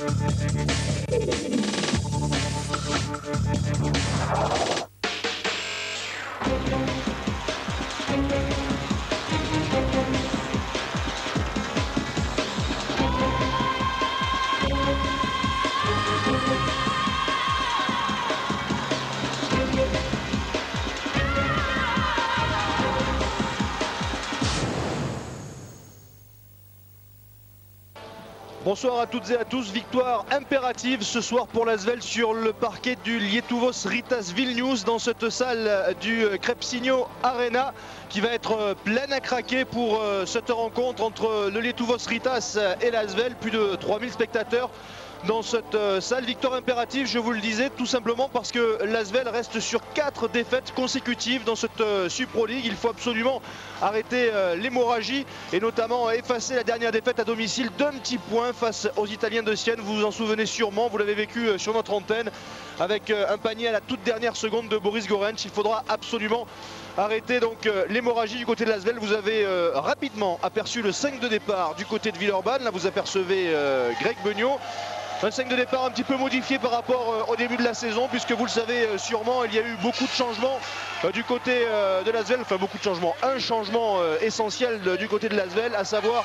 Bonsoir à toutes et à tous, victoire impérative ce soir pour l'Asvel sur le parquet du Lietuvos Rytas Vilnius dans cette salle du Krepšinio Arena qui va être pleine à craquer pour cette rencontre entre le Lietuvos Rytas et l'Asvel. Plus de 3000 spectateurs dans cette salle. Victoire impérative, je vous le disais, tout simplement parce que l'Asvel reste sur 4 défaites consécutives dans cette Supro League. Il faut absolument arrêter l'hémorragie et notamment effacer la dernière défaite à domicile d'un petit point face aux Italiens de Sienne. Vous vous en souvenez sûrement, vous l'avez vécu sur notre antenne avec un panier à la toute dernière seconde de Boris Gorenc. Il faudra absolument arrêter donc l'hémorragie du côté de l'Asvel. Vous avez rapidement aperçu le 5 de départ du côté de Villeurbanne. Là vous apercevez Greg Beugnot. Un 5 de départ un petit peu modifié par rapport au début de la saison, puisque vous le savez sûrement, il y a eu beaucoup de changements du côté de l'Asvel, enfin beaucoup de changements. Un changement essentiel du côté de l'Asvel, à savoir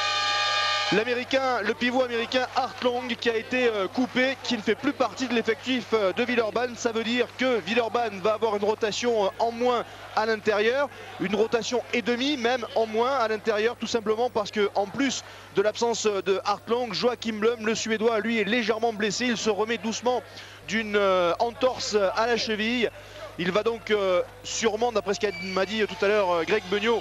l'américain, le pivot américain Hartlong qui a été coupé, qui ne fait plus partie de l'effectif de Villeurbanne. Ça veut dire que Villeurbanne va avoir une rotation en moins à l'intérieur, une rotation et demie même en moins à l'intérieur, tout simplement parce que en plus de l'absence de Hartlong, Joachim Blum, le Suédois, lui est légèrement blessé. Il se remet doucement d'une entorse à la cheville. Il va donc sûrement, d'après ce qu'a m'a dit tout à l'heure Greg Beugnot,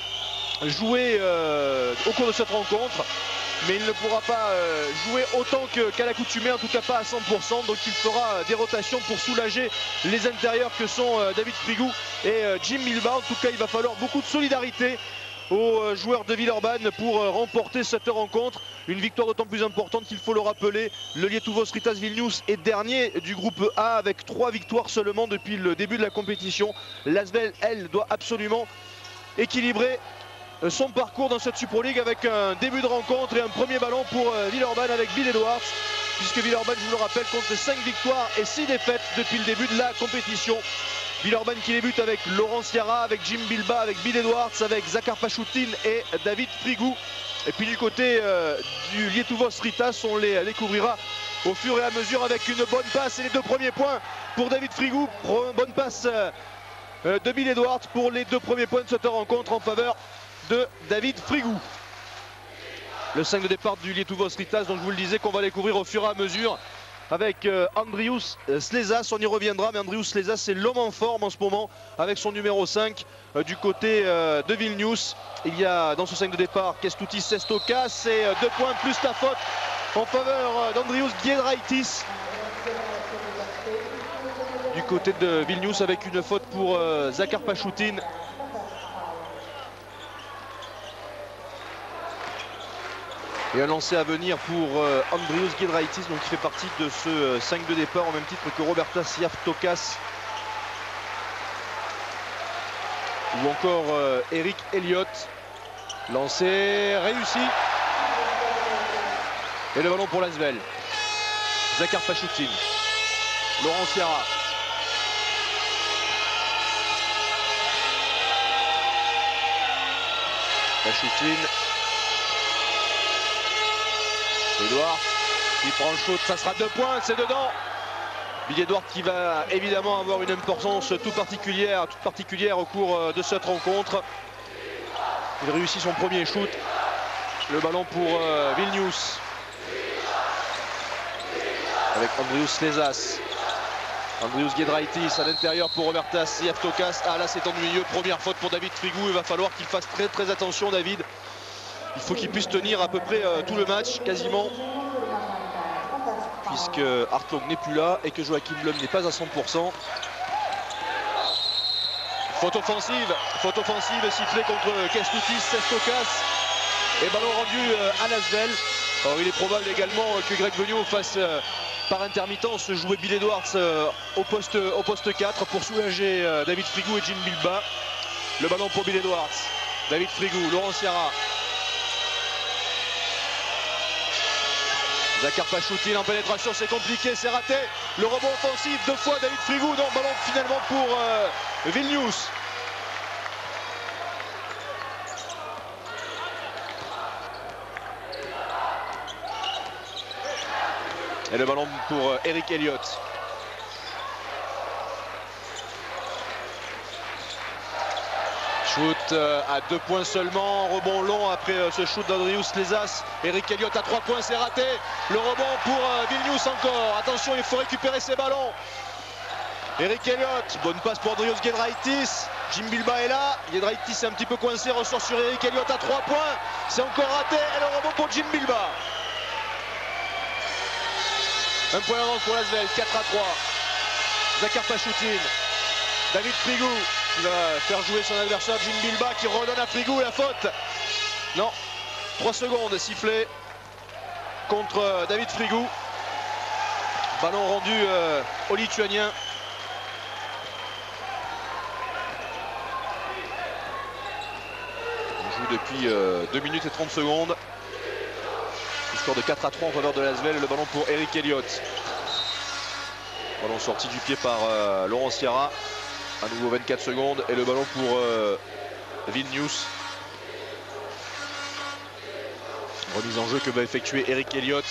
jouer au cours de cette rencontre, mais il ne pourra pas jouer autant qu'à l'accoutumée, en tout cas pas à 100%. Donc il fera des rotations pour soulager les intérieurs que sont David Frigou et Jim Milba. En tout cas il va falloir beaucoup de solidarité aux joueurs de Villeurbanne pour remporter cette rencontre. Une victoire d'autant plus importante qu'il faut le rappeler, le Lietuvos Rytas Vilnius est dernier du groupe A avec 3 victoires seulement depuis le début de la compétition. L'Asvel, elle, doit absolument équilibrer son parcours dans cette Supro League avec un début de rencontre et un premier ballon pour Villeurbanne avec Bill Edwards, puisque Villeurbanne, je vous le rappelle, compte 5 victoires et 6 défaites depuis le début de la compétition. Villeurbanne qui débute avec Laurent Sierra, avec Jim Bilba, avec Bill Edwards, avec Zakar Pachutin et David Frigou. Et puis du côté du Lietuvos Rytas, on les découvrira au fur et à mesure avec une bonne passe et les 2 premiers points pour David Frigou. Bonne passe de Bill Edwards pour les 2 premiers points de cette rencontre en faveur de David Frigou. Le 5 de départ du Lietuvos Rytas, donc je vous le disais, qu'on va découvrir au fur et à mesure avec Andrius Slezas. On y reviendra, mais Andrius Slezas c'est l'homme en forme en ce moment avec son numéro 5 du côté de Vilnius. Il y a dans ce 5 de départ Kestutis Sestokas et 2 points plus la faute en faveur d'Andrius Giedraitis du côté de Vilnius, avec une faute pour Zakar Pachutin. Et un lancer à venir pour Andrius Giedraitis, donc qui fait partie de ce 5 de départ au même titre que Robertas Siaftokas ou encore Eric Elliott. Lancé réussi. Et le ballon pour l'Asvel. Zakar Pachutin. Laurent Sierra. Pachutin. Edouard qui prend le shoot, ça sera 2 points, c'est dedans. Bill Edwards qui va évidemment avoir une importance toute particulière au cours de cette rencontre. Il réussit son premier shoot. Le ballon pour Vilnius. Avec Andrius Slezas. Andrius Giedraitis à l'intérieur pour Robertas Siaftokas. Ah là c'est ennuyeux, première faute pour David Frigou. Il va falloir qu'il fasse très attention, David. Il faut qu'il puisse tenir à peu près tout le match, quasiment, puisque Hartlong n'est plus là et que Joachim Blum n'est pas à 100%. Faute offensive sifflée contre Kestutis Sestokas et ballon rendu à l'Asvel. Alors il est probable également que Greg Beugnot fasse par intermittence jouer Bill Edwards au poste 4 pour soulager David Frigou et Jim Bilba. Le ballon pour Bill Edwards. David Frigou, Laurent Sierra. Zakar Pachoutine en pénétration, c'est compliqué, c'est raté. Le rebond offensif, 2 fois David Frigou. Non, ballon finalement pour Vilnius. Et le ballon pour Eric Elliott. Shoot à 2 points seulement, rebond long après ce shoot d'Andrius Lezas. Eric Elliott à 3 points, c'est raté. Le rebond pour Vilnius encore. Attention, il faut récupérer ces ballons. Eric Elliott, bonne passe pour Andrius Giedraitis. Jim Bilba est là. Giedraitis est un petit peu coincé, ressort sur Eric Elliott à 3 points. C'est encore raté et le rebond pour Jim Bilba. Un point d'avance pour l'Asvel, 4-3. Zakar Pachoutine. David Frigou qui va faire jouer son adversaire Jim Bilba qui redonne à Frigou la faute. Non, 3 secondes sifflé contre David Frigou. Ballon rendu au Lituanien. On joue depuis 2 minutes et 30 secondes. Le score de 4-3 en faveur de l'Asvel. Le ballon pour Eric Elliott. Ballon sorti du pied par Laurent Sierra. À nouveau 24 secondes et le ballon pour Vilnius. Remise en jeu que va effectuer Eric Elliott.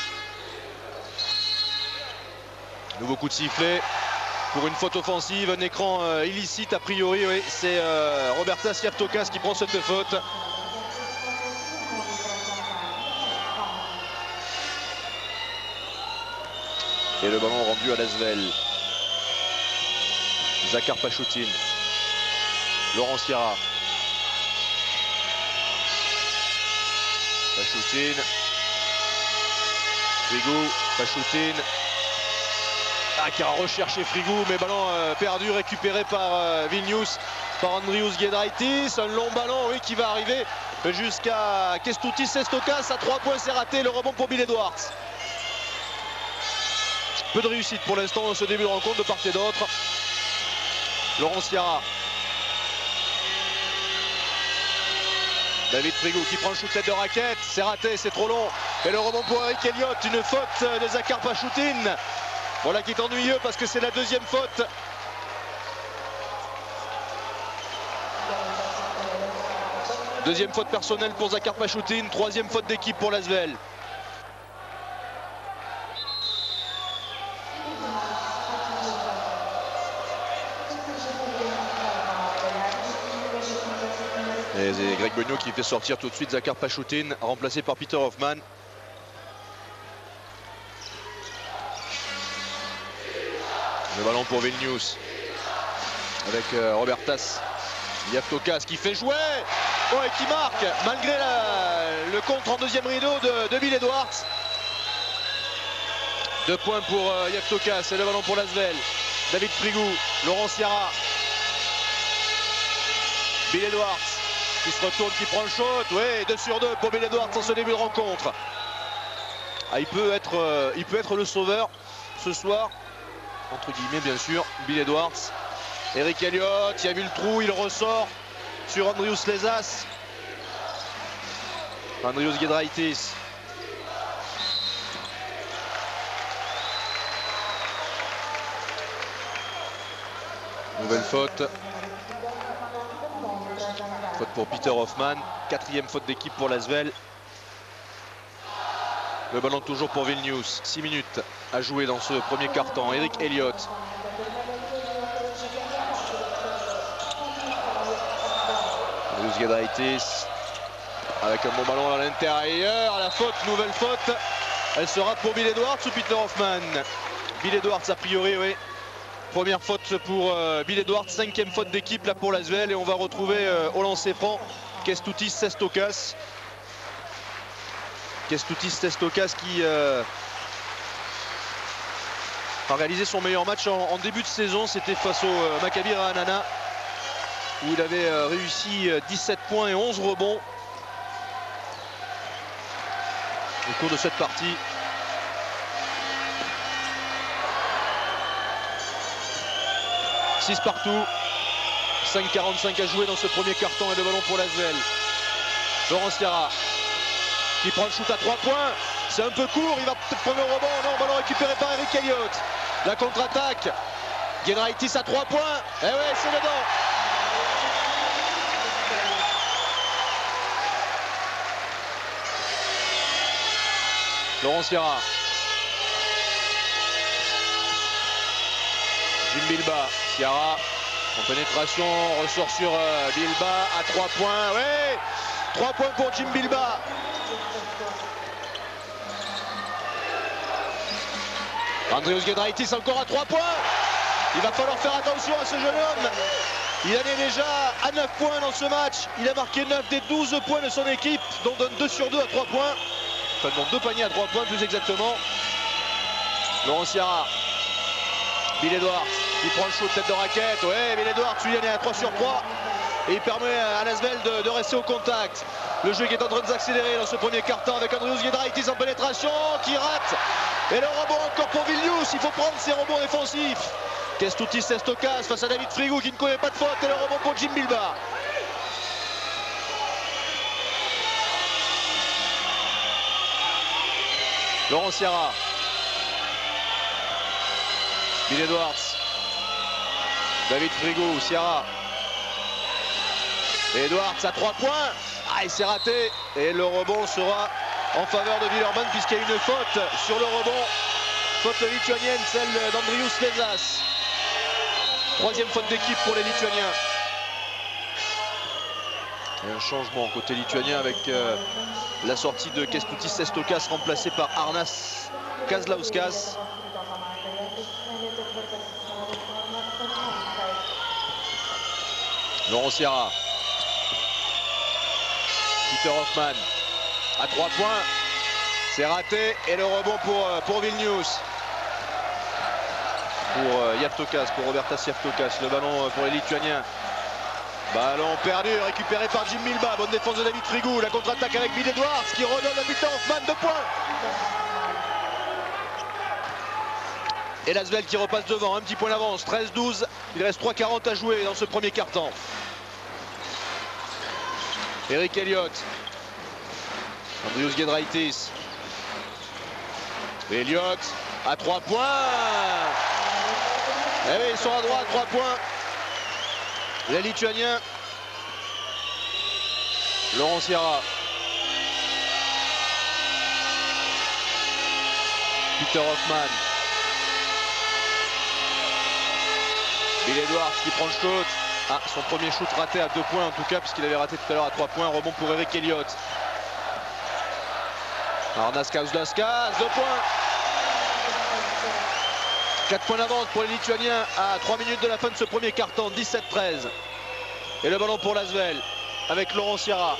Nouveau coup de sifflet pour une faute offensive, un écran illicite a priori. Oui, c'est Robertas Yavtokas qui prend cette faute. Et le ballon rendu à l'Asvel. Zakar Pachoutine, Laurent Sierra, Pachoutine, Frigou, Pachoutine, qui a recherché Frigou, mais ballon perdu, récupéré par Vilnius, par Andrius Giedraitis, un long ballon oui, qui va arriver jusqu'à Kęstutis Sestokas, à 3 points c'est raté, le rebond pour Bill Edwards. Peu de réussite pour l'instant dans ce début de rencontre de part et d'autre. Laurent Sierra. David Frigou qui prend le shoot de raquette. C'est raté, c'est trop long. Et le rebond pour Eric Elliott. Une faute de Zakar Pachoutine. Voilà qui est ennuyeux parce que c'est la 2e faute. Deuxième faute personnelle pour Zakar Pachoutine. 3e faute d'équipe pour l'Asvel. Et c'est Greg Beugnot qui fait sortir tout de suite Zakar Pachoutine, remplacé par Peter Hoffman. Le ballon pour Vilnius. Avec Robertas Yavtokas qui fait jouer et qui marque malgré le contre en 2e rideau de Bill Edwards. 2 points pour Yavtokas et le ballon pour l'Asvel. David Frigou, Laurent Sierra. Bill Edwards. Qui se retourne, qui prend le shot. Oui, 2 sur 2 pour Bill Edwards en ce début de rencontre. Il peut être le sauveur ce soir. Entre guillemets, bien sûr. Bill Edwards. Eric Elliott, il a vu le trou, il ressort sur Andrius Lezas. Andrius Giedraitis. Nouvelle faute. Faute pour Peter Hoffman, 4e faute d'équipe pour l'Asvel. Le ballon toujours pour Vilnius, 6 minutes à jouer dans ce premier quart-temps. Eric Elliott. Andrius Giedraitis avec un bon ballon à l'intérieur. La faute, nouvelle faute. Elle sera pour Bill Edwards ou Peter Hoffman. Bill Edwards a priori, oui. Première faute pour Bill Edwards, 5e faute d'équipe là pour l'Asvel et on va retrouver au lancer franc Kęstutis Sestokas. Kęstutis Sestokas qui a réalisé son meilleur match en début de saison, c'était face au Maccabi Ra'anana où il avait réussi 17 points et 11 rebonds au cours de cette partie. Partout, 5,45 à jouer dans ce premier carton et le ballon pour l'Asvel. Laurent Sierra qui prend le shoot à 3 points, c'est un peu court, il va peut-être prendre le rebond, non, ballon récupéré par Eric Elliott. La contre-attaque, Giedraitis à 3 points, et ouais, c'est dedans. Laurent Sierra. Jim Bilba, Sierra en pénétration, ressort sur Bilba à 3 points, ouais, 3 points pour Jim Bilba. Andrius Giedraitis encore à 3 points. Il va falloir faire attention à ce jeune homme. Il en est déjà à 9 points dans ce match. Il a marqué 9 des 12 points de son équipe, dont donne 2 sur 2 à 3 points. Enfin, donc 2 paniers à 3 points plus exactement. Laurent Sierra. Bill Edwards qui prend le shoot, tête de raquette. Ouais, Bill Edwards, lui, il est à 3 sur 3. Et il permet à Lasvel de rester au contact. Le jeu qui est en train de s'accélérer dans ce premier quart-temps avec Andrius Giedraitis en pénétration qui rate. Et le rebond encore pour Vilnius. Il faut prendre ses rebonds défensifs. Kęstutis Sestocas face à David Frigou qui ne connaît pas de faute. Et le rebond pour Jim Bilba. Laurent Sierra. Bill Edwards. David Frigou, Sierra. Et Edwards à 3 points. Ah, il s'est raté. Et le rebond sera en faveur de Villeurbanne puisqu'il y a une faute sur le rebond. Faute lituanienne, celle d'Andrius Lezas. 3e faute d'équipe pour les Lituaniens. Et un changement côté lituanien avec la sortie de Kęstutis Sestocas remplacé par Arnas Kazlauskas. Laurent Sierra. Peter Hoffman à 3 points. C'est raté et le rebond pour Vilnius. Pour Javtokas, pour Robertas Javtokas. Le ballon pour les Lituaniens. Ballon perdu, récupéré par Jim Bilba. Bonne défense de David Frigou. La contre-attaque avec Bill Edwards qui redonne à Peter Hoffman 2 points. Et Lasvel qui repasse devant, un petit point d'avance, 13-12. Il reste 3:40 à jouer dans ce premier quart-temps. Eric Elliott. Andrius Giedraitis. Elliott à 3 points. Et oui, ils sont à droite, 3 points. Les Lituaniens. Laurent Sierra. Peter Hoffman. Bill Edwards qui prend le shoot. Ah, son premier shoot raté à 2 points en tout cas, puisqu'il avait raté tout à l'heure à 3 points. Rebond pour Eric Elliott. Arnas Kazlauskas, 2 points. 4 points d'avance pour les Lituaniens à 3 minutes de la fin de ce premier quart-temps, 17-13. Et le ballon pour Lasvel avec Laurent Sierra.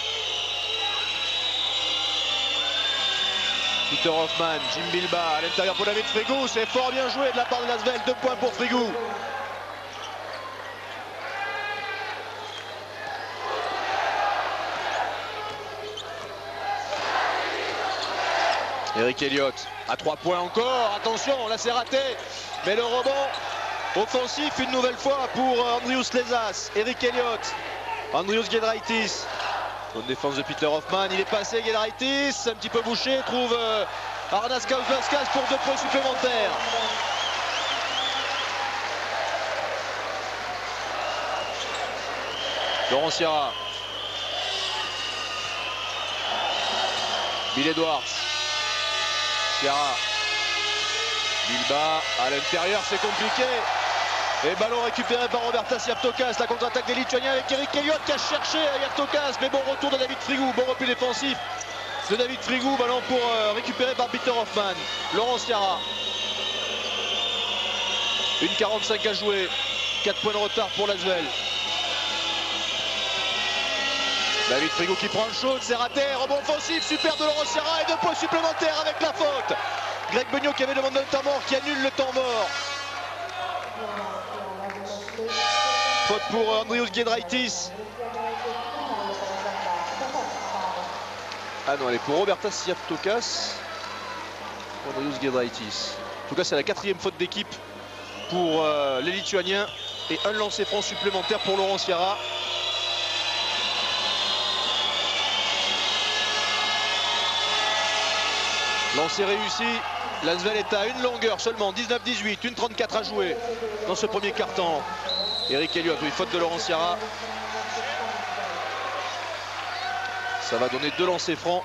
Peter Hoffman, Jim Bilba à l'intérieur pour David Frigou. C'est fort bien joué de la part de Lasvel, 2 points pour Frigou. Eric Elliott à 3 points encore, attention, là c'est raté, mais le rebond offensif une nouvelle fois pour Andrius Lezas. Eric Elliott, Andrius Giedraitis, bonne défense de Peter Hoffman, il est passé Giedraitis, un petit peu bouché, trouve Arnas Kazlauskas pour 2 points supplémentaires. Laurent Sierra. Bill Edwards. Sierra. Bilba à l'intérieur, c'est compliqué. Et ballon récupéré par Robertas Javtokas. La contre-attaque des Lituaniens avec Eric Elliott qui a cherché Javtokas. Mais bon retour de David Frigou. Bon repli défensif de David Frigou. Ballon pour récupérer par Peter Hoffman. Laurent Sierra. 1:45 à jouer. 4 points de retard pour Lasvel. David Frigou qui prend le shoot, c'est raté, rebond offensif, super de Laurent Sierra et 2 points supplémentaires avec la faute. Greg Beugnot qui avait demandé un temps mort, qui annule le temps mort. Faute pour Andrius Giedraitis. Ah non, elle est pour Robertas Javtokas. Andrius Giedraitis. En tout cas, c'est la 4e faute d'équipe pour les Lituaniens et un lancer franc supplémentaire pour Laurent Sierra. Lancé réussi. L'Asvel est à une longueur seulement, 19-18, une 34 à jouer dans ce premier quart-temps. Eric Elliott, oui, faute de Laurent Sierra. Ça va donner 2 lancers francs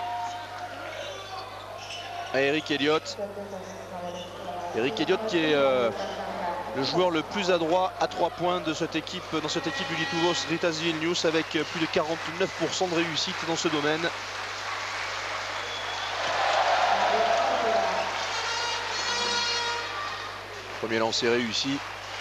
à Eric Elliott. Eric Elliott qui est le joueur le plus adroit à 3 points de cette équipe, dans cette équipe du Lietuvos Rytas Vilnius, avec plus de 49% de réussite dans ce domaine. Premier lancer réussi.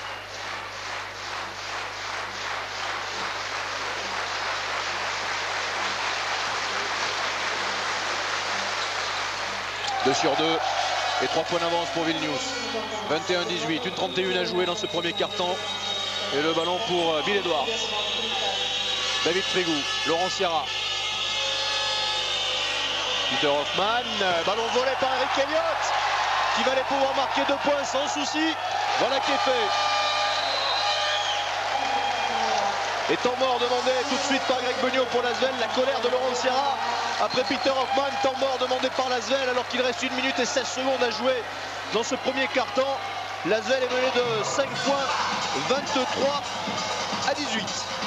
Deux sur 2 et 3 points d'avance pour Vilnius. 21-18, une 31 à jouer dans ce premier quart-temps. Et le ballon pour Bill Edwards. David Frigou, Laurent Sierra. Peter Hoffman, ballon volé par Eric Elliott, qui va aller pouvoir marquer 2 points sans souci. Voilà qui est fait. Et temps mort demandé tout de suite par Greg Beugnot pour l'Asvel. La colère de Laurent Sierra après Peter Hoffman. Temps mort demandé par l'Asvel alors qu'il reste 1 minute et 16 secondes à jouer dans ce premier quart-temps. L'Asvel est mené de 5 points, 23-18.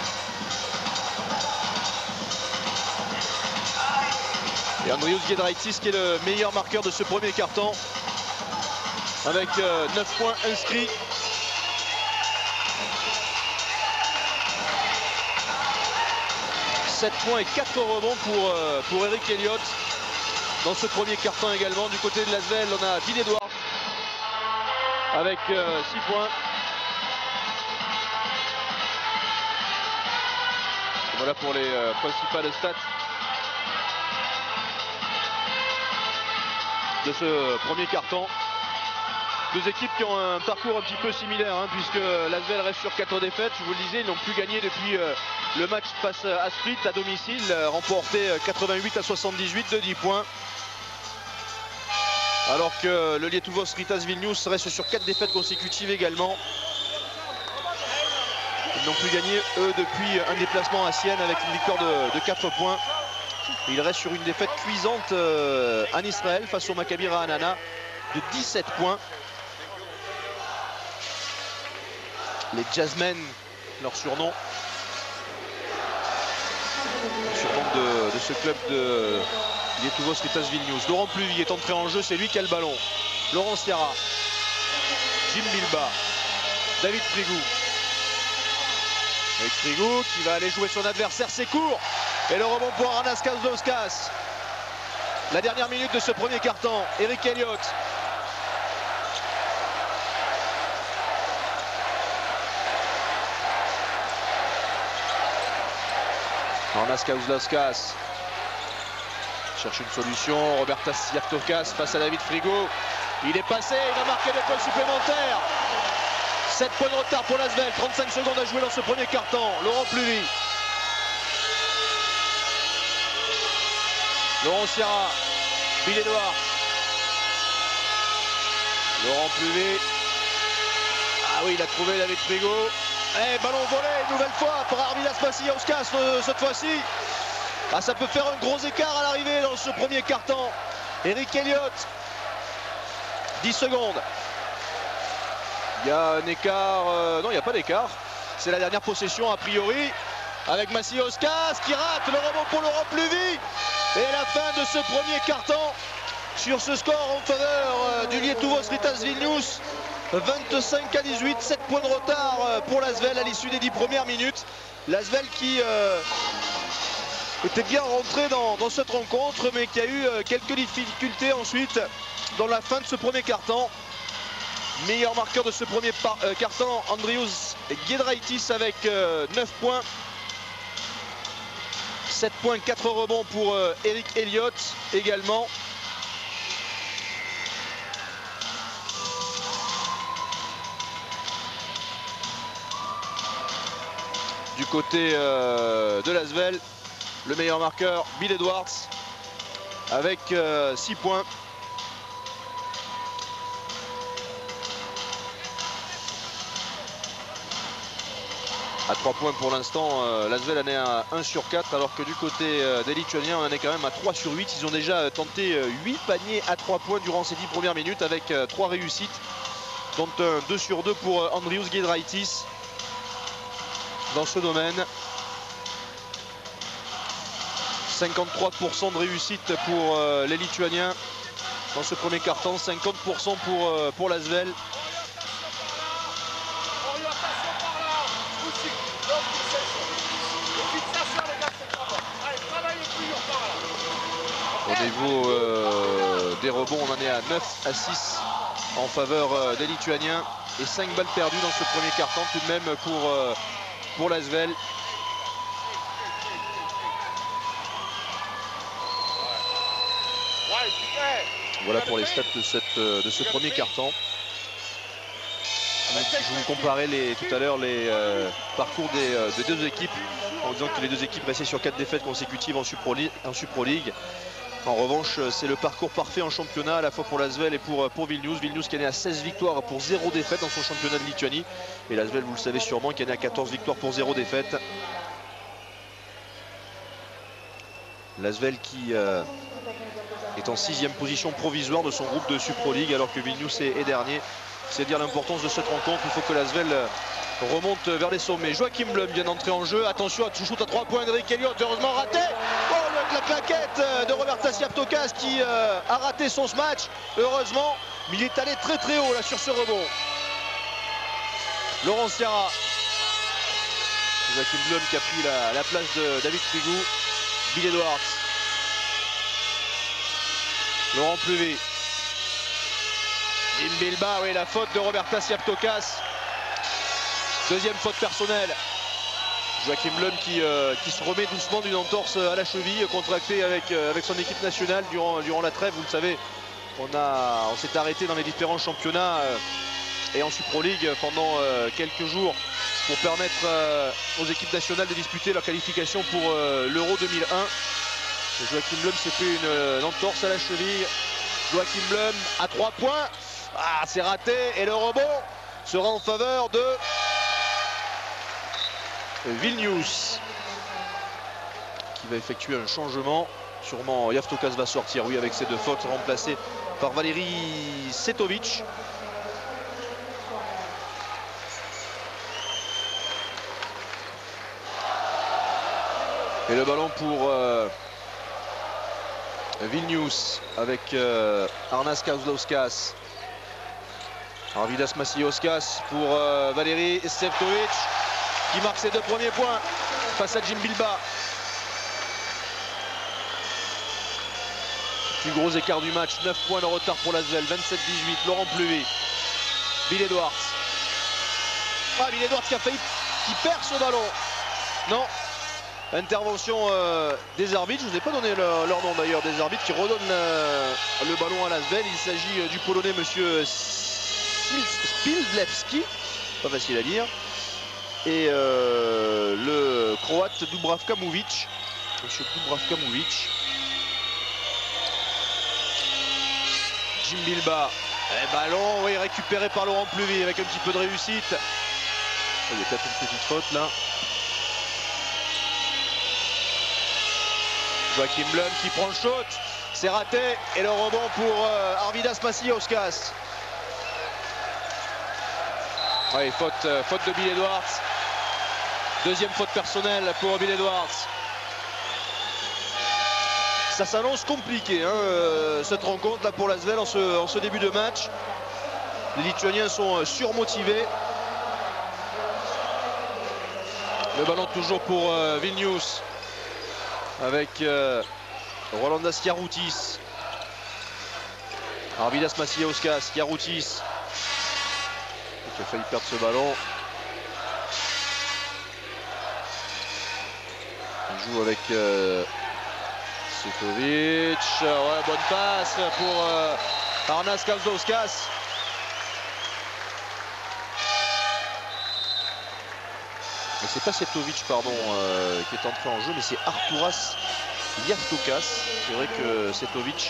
Et Andrius Giedraitis qui est le meilleur marqueur de ce premier quart-temps avec 9 points inscrits. « 7 points et 4 rebonds pour Eric Elliott dans ce premier quart-temps également. Du côté de l'Asvel, on a Bill Edwards avec 6 points. Voilà pour les principales stats de ce premier quart-temps. Deux équipes qui ont un parcours un petit peu similaire, hein, puisque l'Asvel reste sur 4 défaites. Je vous le disais, ils n'ont plus gagné depuis le match face à Split à domicile, remporté 88-78 de 10 points. Alors que le Lietuvos Rytas Vilnius reste sur 4 défaites consécutives également. Ils n'ont plus gagné, eux, depuis un déplacement à Sienne avec une victoire de 4 points. Ils restent sur une défaite cuisante en Israël face au Maccabi Ra'anana de 17 points. Les Jazzmen, leur surnom. Le surnom de ce club de Lietuvos Rytas Vilnius. Laurent Pluvy est entré en jeu, c'est lui qui a le ballon. Laurent Sierra, Jim Bilba, David Frigou. David Frigou qui va aller jouer son adversaire, c'est court. Et le rebond pour Arnas Kazlauskas. La dernière minute de ce premier quart-temps, Eric Elliott. Arnas Kazlauskas cherche une solution. Robertas Yartokas face à David Frigou. Il est passé, il a marqué des points supplémentaires. 7 points de retard pour l'Asvel. 35 secondes à jouer dans ce premier quart-temps. Laurent Pluvy. Laurent Sierra. Bill Edwards. Laurent Pluvy. Ah oui, il a trouvé David Frigou. Et ballon volé une nouvelle fois par Arvidas Macijauskas cette fois-ci. Ah, ça peut faire un gros écart à l'arrivée dans ce premier quart-temps. Eric Elliott. 10 secondes. Il y a un écart. Non, il n'y a pas d'écart. C'est la dernière possession a priori. Avec Macijauskas qui rate le rebond pour Laurent Pluvy. Et la fin de ce premier quart-temps sur ce score en faveur du Lietuvos Rytas Vilnius. 25-18, 7 points de retard pour l'Asvel à l'issue des 10 premières minutes. L'Asvel qui était bien rentré dans cette rencontre, mais qui a eu quelques difficultés ensuite dans la fin de ce premier quart-temps. Meilleur marqueur de ce premier quart-temps, Andrius Giedraitis avec 9 points. 7 points, 4 rebonds pour Eric Elliott également. Du côté de l'Asvel, le meilleur marqueur, Bill Edwards, avec 6 points. À 3 points pour l'instant, l'Asvel en est à 1 sur 4, alors que du côté des Lituaniens, on en est quand même à 3 sur 8. Ils ont déjà tenté 8 paniers à 3 points durant ces 10 premières minutes avec 3 réussites, dont un 2 sur 2 pour Andrius Giedraitis dans ce domaine. 53% de réussite pour les Lituaniens dans ce premier quart-temps, 50% pour l'Asvel. Au niveau des rebonds, on en est à 9 à 6 en faveur des Lituaniens et 5 balles perdues dans ce premier quart-temps tout de même pour l'Asvel. Voilà pour les stats de ce premier quart-temps. Je vous comparais tout à l'heure les parcours des deux équipes en disant que les deux équipes restaient sur 4 défaites consécutives en Supro League. En revanche, c'est le parcours parfait en championnat à la fois pour l'Asvel et pour Vilnius. Vilnius qui en est à 16 victoires pour 0 défaites dans son championnat de Lituanie. Et l'Asvel, vous le savez sûrement, qui en est à 14 victoires pour 0 défaites. L'Asvel qui est en 6e position provisoire de son groupe de Supro League alors que Vilnius est dernier. C'est dire l'importance de cette rencontre. Il faut que l'Asvel remonte vers les sommets. Joachim Blum vient d'entrer en jeu. Attention à tout shoot à 3 points d'Eric Elliott. Heureusement raté. Oh, la claquette de Robertas Siaptokas qui a raté son match. Heureusement, mais il est allé très très haut là sur ce rebond. Laurent Sierra. Joachim Blum qui a pris la place de David Frigou. Bill Edwards. Laurent Pluvé. Jim Bilba, oui, la faute de Robertas Siaptokas. Deuxième faute personnelle. Joachim Blum qui se remet doucement d'une entorse à la cheville contractée avec son équipe nationale durant la trêve. Vous le savez, on s'est arrêté dans les différents championnats et en Supro League pendant quelques jours pour permettre aux équipes nationales de disputer leur qualification pour l'Euro 2001. Et Joachim Blum s'est fait une entorse à la cheville. Joachim Blum à 3 points. Ah, c'est raté et le rebond sera en faveur de Vilnius qui va effectuer un changement. Sûrement Siaptokas va sortir, oui, avec ses 2 fautes, remplacé par Valeri Setovic. Et le ballon pour Vilnius avec Arnas Kauzlauskas. Arvidas Macijauskas pour Valeri Setovic qui marque ses 2 premiers points face à Jim Bilba. Plus gros écart du match, 9 points de retard pour l'Asvel, 27-18. Laurent Pluvé. Bill Edwards. Ah, Bill Edwards qui perd ce ballon. Non. Intervention des arbitres. Je ne vous ai pas donné leur nom d'ailleurs, des arbitres qui redonnent le ballon à l'Asvel. Il s'agit du Polonais monsieur Spildlewski, pas facile à dire, et le Croate Dubravka Muvic, monsieur Dubravka Muvic. Jim Bilba, ballon, oui, récupéré par Laurent Pluvé avec un petit peu de réussite. Il y a peut-être une petite faute là. Joachim Blum qui prend le shot, c'est raté, et le rebond pour Arvidas Macijauskas. Oui, faute de Bill Edwards. Deuxième faute personnelle pour Bill Edwards. Ça s'annonce compliqué, hein, cette rencontre là pour l'Asvel en ce début de match. Les Lituaniens sont surmotivés. Le ballon toujours pour Vilnius avec Rolandas Jaroutis. Arvidas Macijauskas, Jaroutis qui a failli perdre ce ballon. Il joue avec Setovic. Ouais, bonne passe pour Arnas Kauzlauskas. Mais c'est pas Setovic, pardon, qui est entré en jeu, mais c'est Arturas Siaptokas. C'est vrai que Setovic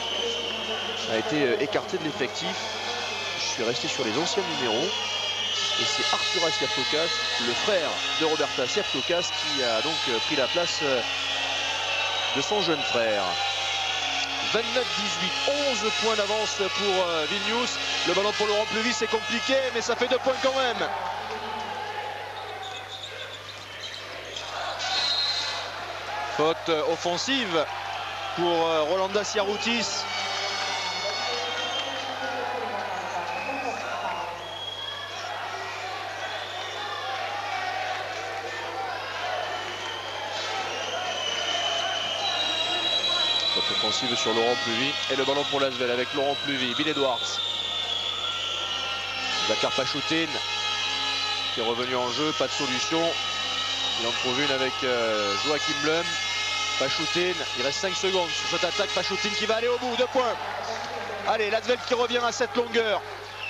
a été écarté de l'effectif. Je suis resté sur les anciens numéros. Et c'est Arturas Siaptokas, le frère de Roberta Siaptokas, qui a donc pris la place de son jeune frère. 29-18, 11 points d'avance pour Vilnius. Le ballon pour Laurent Plevy, c'est compliqué, mais ça fait 2 points quand même. Faute offensive pour Rolanda Siaroutis. Faute offensive sur Laurent Plevy. Et le ballon pour l'Asvel avec Laurent Plevy. Bill Edwards. Zakar Pachoutine qui est revenu en jeu. Pas de solution. Il en trouve une avec Joachim Blum. Pachoutine, il reste 5 secondes sur cette attaque. Pachoutine qui va aller au bout. 2 points. Allez, l'Asvel qui revient à cette longueur.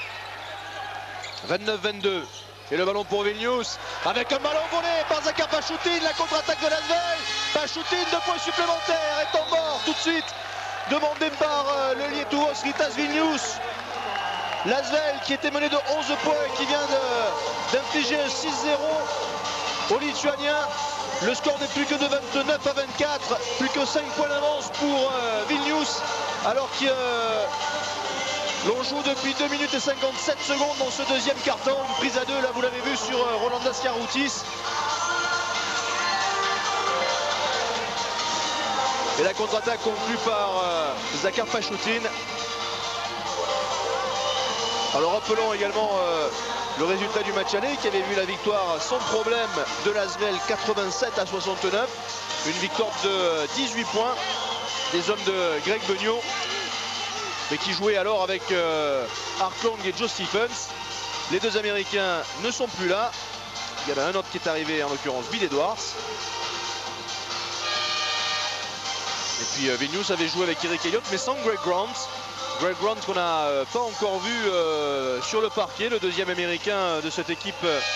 29-22. Et le ballon pour Vilnius. Avec un ballon volé par Zakar Pachoutine. La contre-attaque de l'Asvel. Pachoutine, 2 points supplémentaires. Est en mort tout de suite. Demandé par le Lietuvos Ritas Vilnius. L'Asvel qui était mené de 11 points. Qui vient d'infliger un 6-0 aux Lituaniens. Le score n'est plus que de 29 à 24. Plus que 5 points d'avance pour Vilnius. Alors que l'on joue depuis 2 minutes et 57 secondes dans ce deuxième carton. Une prise à 2, là vous l'avez vu sur Rolanda Siaroutis. Et la contre-attaque conclue par Zakar Pachoutine. Alors rappelons également le résultat du match aller qui avait vu la victoire sans problème de l'Asvel 87 à 69. Une victoire de 18 points des hommes de Greg Beugnot, mais qui jouait alors avec Art Long et Joe Stephens. Les deux Américains ne sont plus là. Il y en a un autre qui est arrivé, en l'occurrence Bill Edwards. Et puis Vilnius avait joué avec Eric Elliott, mais sans Greg Grant. Greg Grant qu'on n'a pas encore vu sur le parquet, le deuxième américain de cette équipe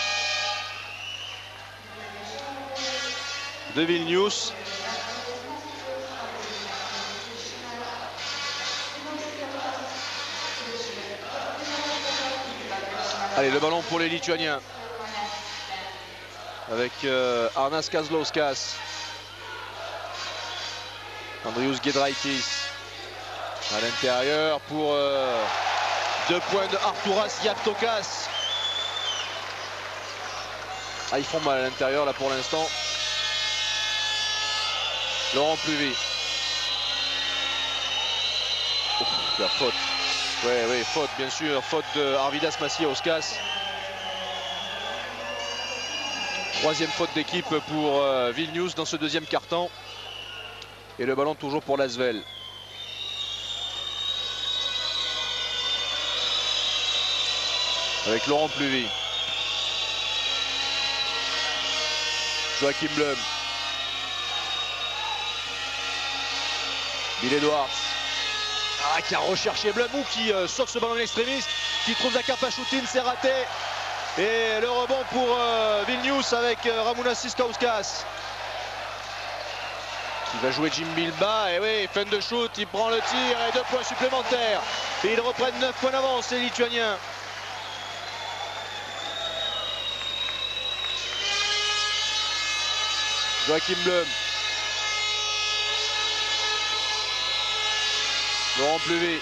de Vilnius. Allez, le ballon pour les Lituaniens avec Arnas Kazlauskas, Andrius Giedraitis à l'intérieur pour 2 points de Arturas Siaptokas. Ah, ils font mal à l'intérieur là pour l'instant. Laurent Plevy. Oh, la faute. Oui, faute bien sûr. Faute de Arvidas Maciauskas. Troisième faute d'équipe pour Vilnius dans ce deuxième carton. Et le ballon toujours pour l'Asvel. Avec Laurent Plevy. Joachim Blum. Bill Edwards. Ah, qui a recherché Blum ou qui sort ce ballon en extrémiste. Qui trouve Zakar Pachoutine, c'est raté. Et le rebond pour Vilnius avec Ramūnas Siskauskas. Qui va jouer Jim Bilba. Et oui, fin de shoot, il prend le tir et 2 points supplémentaires. Et ils reprennent 9 points d'avance, les Lituaniens. Joachim Blum. Laurent Plevy.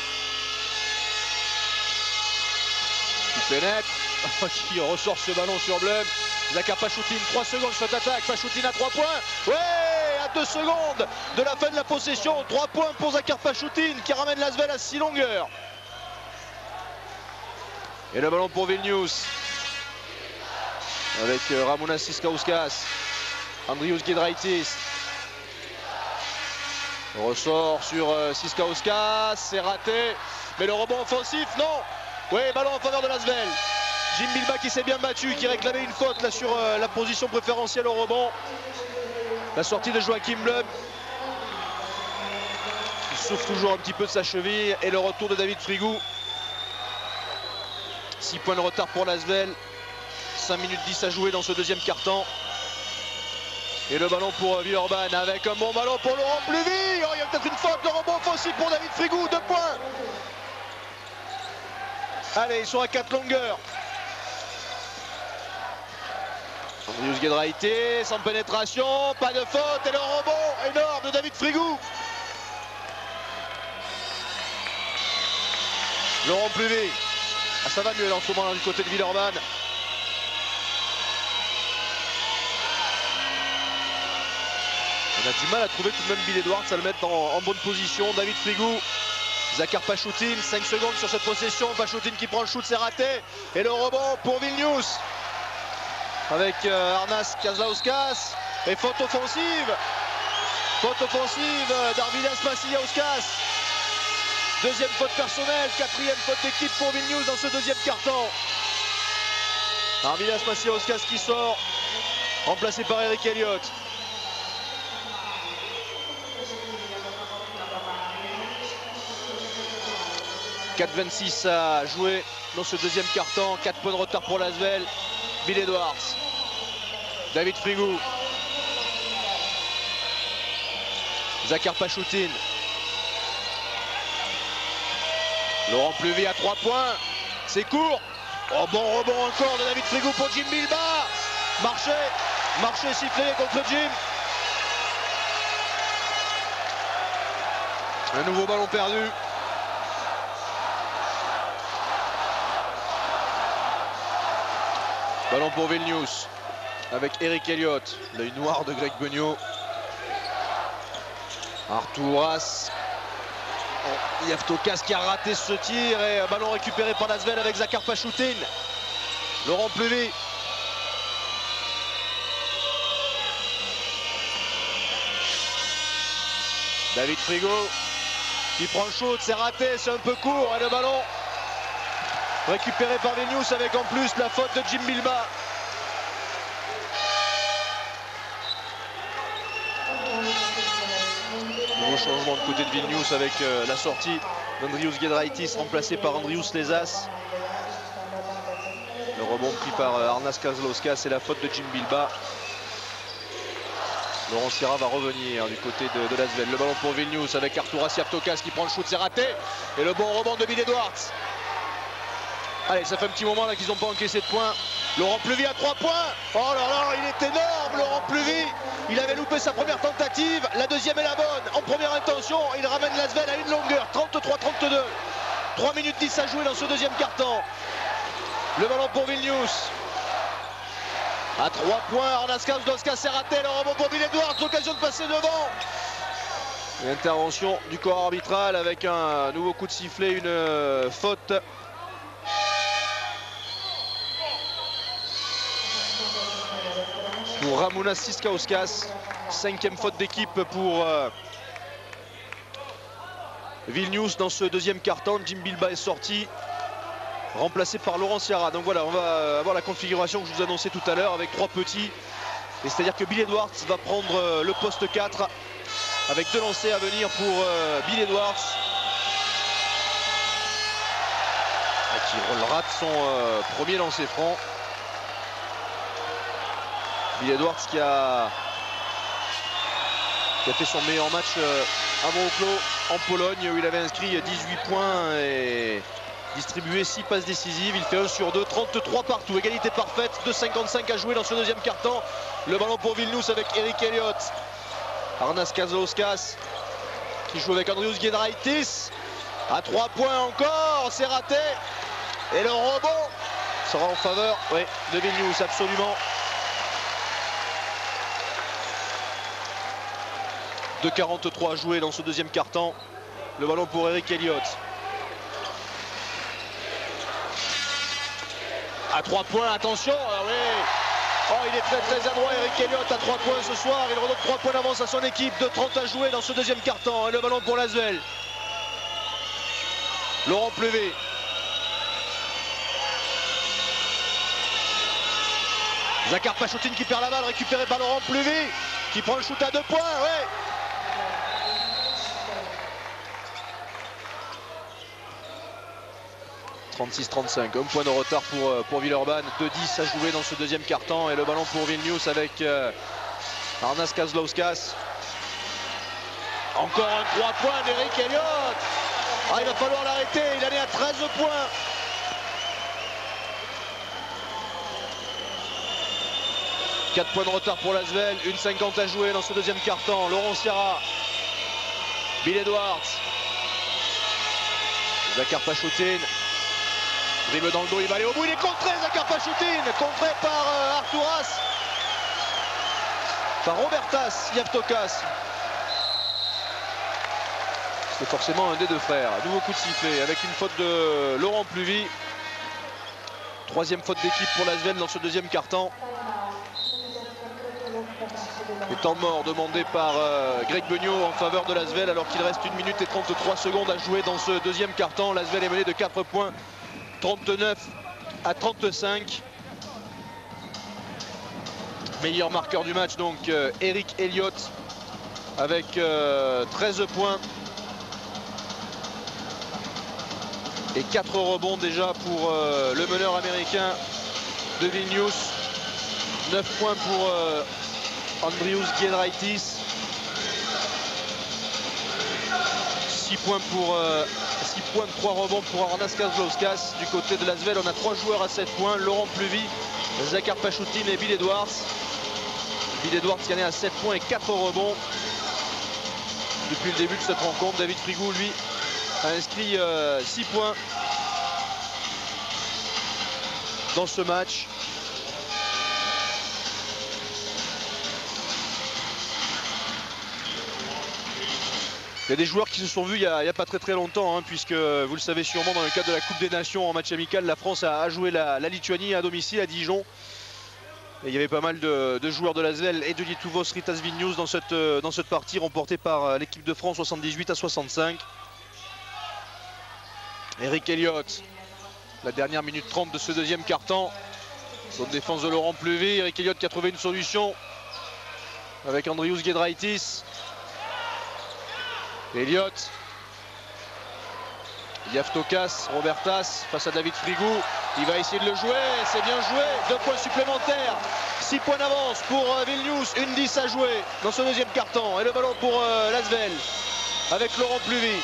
Qui pénètre. Qui ressort ce ballon sur Blum. Zakar Pachoutine, 3 secondes sur cette attaque. Pachoutine à 3 points. Ouais, à 2 secondes de la fin de la possession. 3 points pour Zakar Pachoutine qui ramène l'Asvel à 6 longueurs. Et le ballon pour Vilnius. Avec Ramūnas Siskauskas. Andrius Giedraitis. Ressort sur Siskauskas, c'est raté. Mais le rebond offensif, non. Oui, ballon en faveur de l'Asvel. Jim Bilba qui s'est bien battu, qui réclamait une faute là sur la position préférentielle au rebond. La sortie de Joachim Blum. Il souffre toujours un petit peu de sa cheville. Et le retour de David Frigou. 6 points de retard pour l'Asvel. 5 minutes 10 à jouer dans ce deuxième quart-temps. Et le ballon pour Villeurbanne avec un bon ballon pour Laurent Plevy. Oh, il y a peut-être une faute de rebond offensif pour David Frigou. 2 points. Allez, ils sont à 4 longueurs. Andrius Giedraitis sans pénétration, pas de faute et le rebond énorme de David Frigou. Laurent Pluvé. Ah, ça va mieux là en ce moment là, du côté de Villeurbanne. On a du mal à trouver tout de même Bill Edwards à le mettre en bonne position. David Frigou. Zakar Pachoutine, 5 secondes sur cette possession. Pachoutine qui prend le shoot, c'est raté. Et le rebond pour Vilnius. Avec Arnas Kazlauskas. Et faute offensive. Faute offensive d'Arvidas Macillauskas. Deuxième faute personnelle, quatrième faute d'équipe pour Vilnius dans ce deuxième carton. Arvidas Macillauskas qui sort, remplacé par Eric Elliott. « 4-26 à jouer dans ce deuxième carton, 4 points de retard pour l'Asvel. Bill Edwards, David Frigou, Zakar Pachoutine, Laurent Pluvé à 3 points, c'est court. Oh, bon rebond encore de David Frigou pour Jim Bilba. Marché sifflé contre Jim. Un nouveau ballon perdu. Ballon pour Vilnius avec Eric Elliott, l'œil noir de Greg Beugnot. Arturas. Yavtokas qui a raté ce tir et ballon récupéré par l'Asvel avec Zakar Pachoutine. Laurent Pluvé. David Frigou qui prend le shoot, c'est raté, c'est un peu court et le ballon récupéré par Vilnius avec en plus la faute de Jim Bilba. Nouveau changement de côté de Vilnius avec la sortie d'Andrius Giedraitis remplacé par Andrius Lezas. Le rebond pris par Arnas Kazlauskas et la faute de Jim Bilba. Laurent Sierra va revenir du côté de l'Asvel. Le ballon pour Vilnius avec Arturas Yavtokas qui prend le shoot, c'est raté. Et le bon rebond de Bill Edwards. Allez, ça fait un petit moment là qu'ils n'ont pas encaissé de points. Laurent Pluvé à 3 points. Oh là là, il est énorme Laurent Pluvé. Il avait loupé sa première tentative. La deuxième est la bonne. En première intention, il ramène l'Asvel à une longueur. 33-32. 3 minutes 10 à jouer dans ce deuxième carton. Le ballon pour Vilnius. À 3 points, Arnas Kazlauskas s'est raté. Le rebond pour Bill Edwards. L'occasion de passer devant. Intervention du corps arbitral avec un nouveau coup de sifflet, une faute. Pour Ramounas Siskauskas, 5e faute d'équipe pour Vilnius dans ce deuxième carton. Jim Bilba est sorti, remplacé par Laurent Sierra. Donc voilà, on va avoir la configuration que je vous annonçais tout à l'heure avec 3 petits. Et c'est-à-dire que Bill Edwards va prendre le poste 4 avec 2 lancers à venir pour Bill Edwards. Qui rate son premier lancer franc. Bill Edwards qui a fait son meilleur match à Wrocław en Pologne où il avait inscrit 18 points et distribué 6 passes décisives. Il fait 1 sur 2, 33 partout, égalité parfaite, 2,55 à jouer dans ce deuxième carton. Le ballon pour Vilnius avec Eric Elliott. Arnas Kazlauskas qui joue avec Andrius Giedraitis. À 3 points encore, c'est raté. Et le rebond sera en faveur de Vilnius, absolument. 2,43 à jouer dans ce deuxième carton. Le ballon pour Eric Elliott. À 3 points, attention. Oh, il est très adroit Eric Elliott à 3 points ce soir. Il redonne 3 points d'avance à son équipe. 2,30 à jouer dans ce deuxième carton. Et le ballon pour l'Asvel. Laurent Pluvé. Zakar Pachoutine qui perd la balle, récupéré par Laurent Pluvé, qui prend le shoot à 2 points. 36-35, un point de retard pour Villeurbanne, 2-10 à jouer dans ce deuxième carton et le ballon pour Vilnius avec Arnas Kazlauskas. Encore un 3 points d'Eric Elliott. Il va falloir l'arrêter, il en est à 13 points. 4 points de retard pour l'Asvel, 1,50 à jouer dans ce deuxième quart-temps. Laurent Sierra, Bill Edwards, Zakar Pachoutine, dribble dans le dos, il va aller au bout, il est contré, Zakar Pachoutine, contré par Arturas, par Robertas Yavtokas. C'est forcément un des deux frères. Nouveau coup de sifflet avec une faute de Laurent Pluvy. Troisième faute d'équipe pour l'Asvel dans ce deuxième quart-temps. Et temps mort demandé par Greg Beugnot en faveur de l'Asvel alors qu'il reste 1 minute et 33 secondes à jouer dans ce deuxième quart-temps. L'Asvel est mené de 4 points, 39 à 35. Meilleur marqueur du match donc Eric Elliott avec 13 points. Et 4 rebonds déjà pour le meneur américain de Vilnius. 9 points pour Andrius Giedraitis. 6 points, 3 rebonds pour Arnas Kazlauskas. Du côté de l'Asvel, on a 3 joueurs à 7 points. Laurent Pluvy, Zakar Pachoutine et Bill Edwards. Bill Edwards qui en est à 7 points et 4 rebonds. Depuis le début de cette rencontre, David Frigou, lui, a inscrit 6 points dans ce match. Il y a des joueurs qui se sont vus il n'y a pas très longtemps, hein, puisque vous le savez sûrement, dans le cadre de la Coupe des Nations en match amical, la France a joué la Lituanie à domicile à Dijon. Et il y avait pas mal de joueurs de l'Asvel et de Lietuvos Ritas Vilnius dans cette partie remportée par l'équipe de France 78 à 65. Eric Elliott, la dernière minute 30 de ce deuxième quart-temps. Bonne défense de Laurent Pluvy. Eric Elliott qui a trouvé une solution avec Andrius Giedraitis. Elliott, Yavtokas, Robertas face à David Frigou. Il va essayer de le jouer, c'est bien joué. 2 points supplémentaires, 6 points d'avance pour Vilnius, 1-10 à jouer dans ce deuxième quart-temps. Et le ballon pour l'Asvel avec Laurent Pluvy.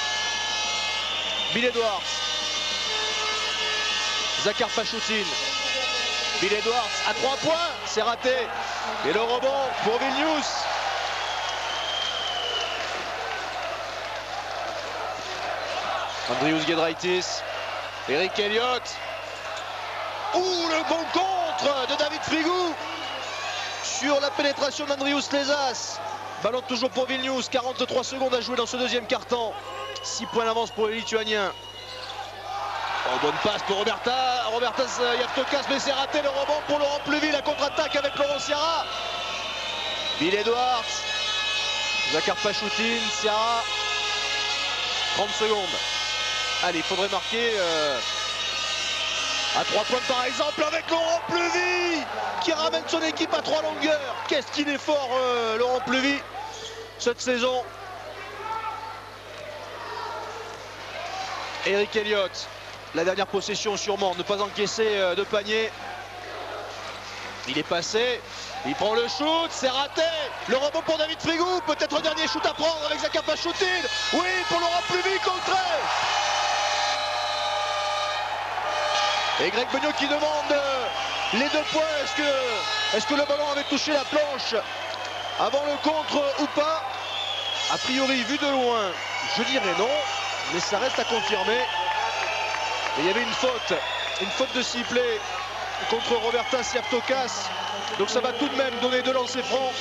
Bill Edwards, Zakar Pachoutine, Bill Edwards à 3 points, c'est raté. Et le rebond pour Vilnius. Andrius Giedraitis, Eric Elliott. Le bon contre de David Frigou sur la pénétration d'Andrius Lezas. Ballon toujours pour Vilnius, 43 secondes à jouer dans ce deuxième quart-temps. 6 points d'avance pour les Lituaniens. Bonne passe pour Robertas Yavtokas, mais c'est raté. Le rebond pour Laurent Pluvy, la contre-attaque avec Laurent Sierra. Bill Edwards, Zakar Pachoutine, Sierra. 30 secondes. Allez, il faudrait marquer à 3 points par exemple avec Laurent Pluvy qui ramène son équipe à 3 longueurs. Qu'est-ce qu'il est fort Laurent Pluvy cette saison. Eric Elliott, la dernière possession sûrement, ne pas encaisser de panier. Il est passé, il prend le shoot, c'est raté. Le rebond pour David Frigou, peut-être un dernier shoot à prendre avec Zakar Pachoutine. Oui, pour Laurent Pluvy, contré. Et Greg Beugnot qui demande les 2 points. Est-ce que le ballon avait touché la planche avant le contre ou pas? A priori, vu de loin, je dirais non, mais ça reste à confirmer. Et il y avait une faute de sifflet contre Robertas Yavtokas. Donc ça va tout de même donner 2 lancers francs.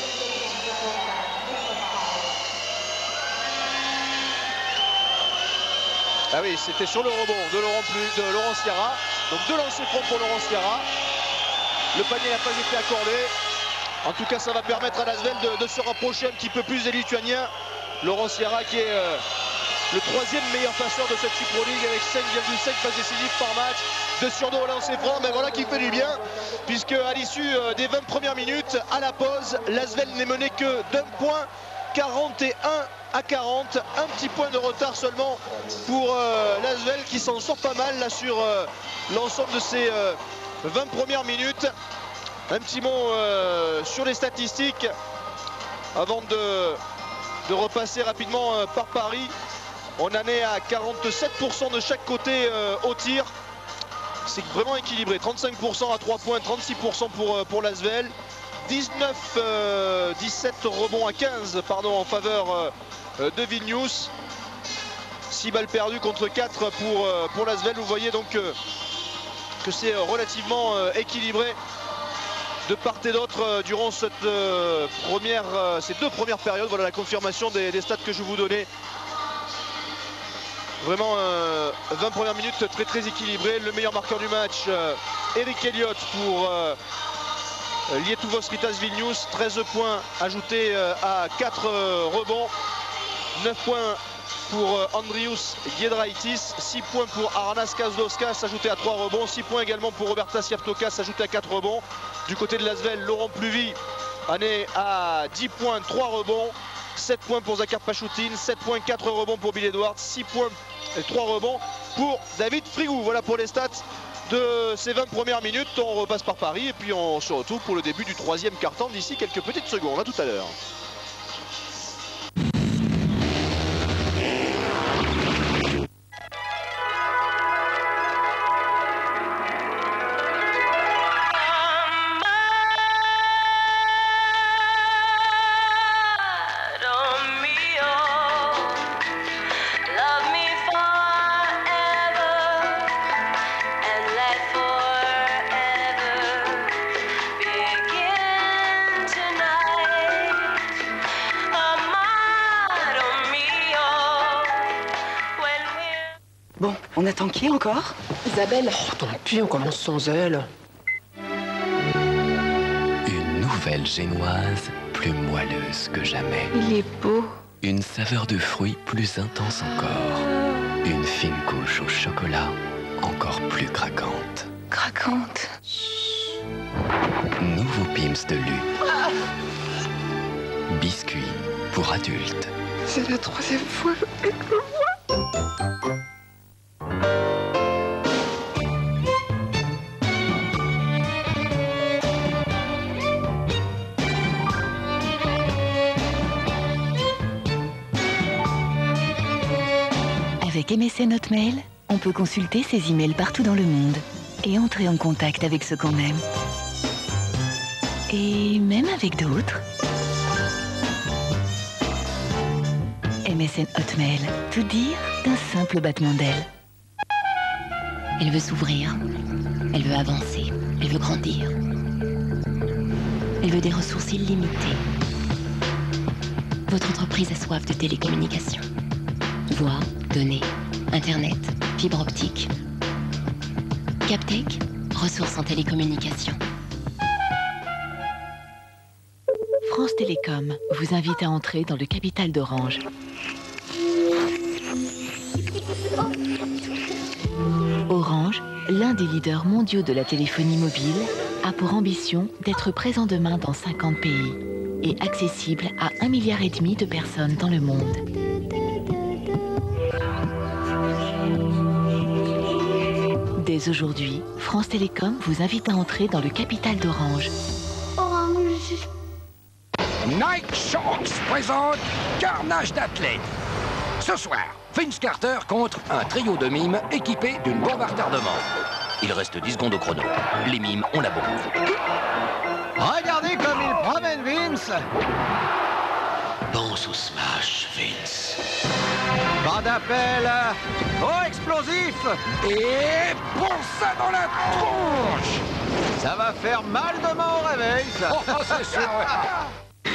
Ah oui, c'était sur le rebond de Laurent Sierra. Donc 2 lancers francs pour Laurent Sierra. Le panier n'a pas été accordé. En tout cas, ça va permettre à l'Asvel de se rapprocher un petit peu plus des Lituaniens. Laurent Sierra qui est le 3e meilleur passeur de cette Super League avec 5,5 passes décisives par match. 2 sur 2 au lancer franc, mais voilà qui fait du bien. Puisque à l'issue des 20 premières minutes, à la pause, l'Asvel n'est mené que d'1 point. 41 à 40, un petit point de retard seulement pour l'Asvel qui s'en sort pas mal là sur l'ensemble de ces 20 premières minutes. Un petit mot sur les statistiques avant de repasser rapidement par Paris. On en est à 47% de chaque côté au tir. C'est vraiment équilibré, 35% à 3 points, 36% pour l'Asvel. 17 rebonds à 15 pardon, en faveur de Vilnius. 6 balles perdues contre 4 pour l'Asvel. Vous voyez donc que c'est relativement équilibré de part et d'autre durant ces deux premières périodes. Voilà la confirmation des stats que je vous donnais. Vraiment 20 premières minutes très équilibrées. Le meilleur marqueur du match, Eric Elliott pour Lietuvos Ritas Vilnius. 13 points ajoutés à 4 rebonds. 9 points pour Andrius Giedraitis, 6 points pour Arnas Kazlauskas ajouté à 3 rebonds, 6 points également pour Robertas Javtokas ajouté à 4 rebonds. Du côté de l'Asvel, Laurent Pluvy en est à 10 points, 3 rebonds, 7 points pour Zakar Pachutin, 7 points, 4 rebonds pour Bill Edwards, 6 points et 3 rebonds pour David Frigou. Voilà pour les stats de ces 20 premières minutes. On repasse par Paris et puis on se retrouve pour le début du troisième quart-temps d'ici quelques petites secondes. À tout à l'heure. Bon, on attend qui encore? Isabelle. Oh, tant pis, on commence sans elle. Une nouvelle génoise plus moelleuse que jamais. Il est beau. Une saveur de fruits plus intense encore. Une fine couche au chocolat encore plus craquante. Craquante. Nouveau Pim's de Lu. Biscuit pour adultes. C'est la troisième fois que je le vois. Avec MSN Hotmail, on peut consulter ses emails partout dans le monde et entrer en contact avec ceux qu'on aime. Et même avec d'autres. MSN Hotmail, tout dire d'un simple battement d'aile. Elle veut s'ouvrir, elle veut avancer, elle veut grandir. Elle veut des ressources illimitées. Votre entreprise a soif de télécommunications. Voix, données, Internet, fibre optique. Captech, ressources en télécommunications. France Télécom vous invite à entrer dans le capital d'Orange. Orange, l'un des leaders mondiaux de la téléphonie mobile, a pour ambition d'être présent demain dans 50 pays et accessible à 1,5 milliard de personnes dans le monde. Dès aujourd'hui, France Télécom vous invite à entrer dans le capital d'Orange. Nike Sharks présente Carnage d'athlètes. Ce soir, Vince Carter contre un trio de mimes équipé d'une bombe à retardement. Il reste 10 secondes au chrono. Les mimes ont la bombe. Regardez comme il promène Vince. Pense au smash, Vince. Pas d'appel. Oh, explosif. Et pour ça dans la tronche. Ça va faire mal demain au réveil, ça. Oh, c'est sûr, ouais.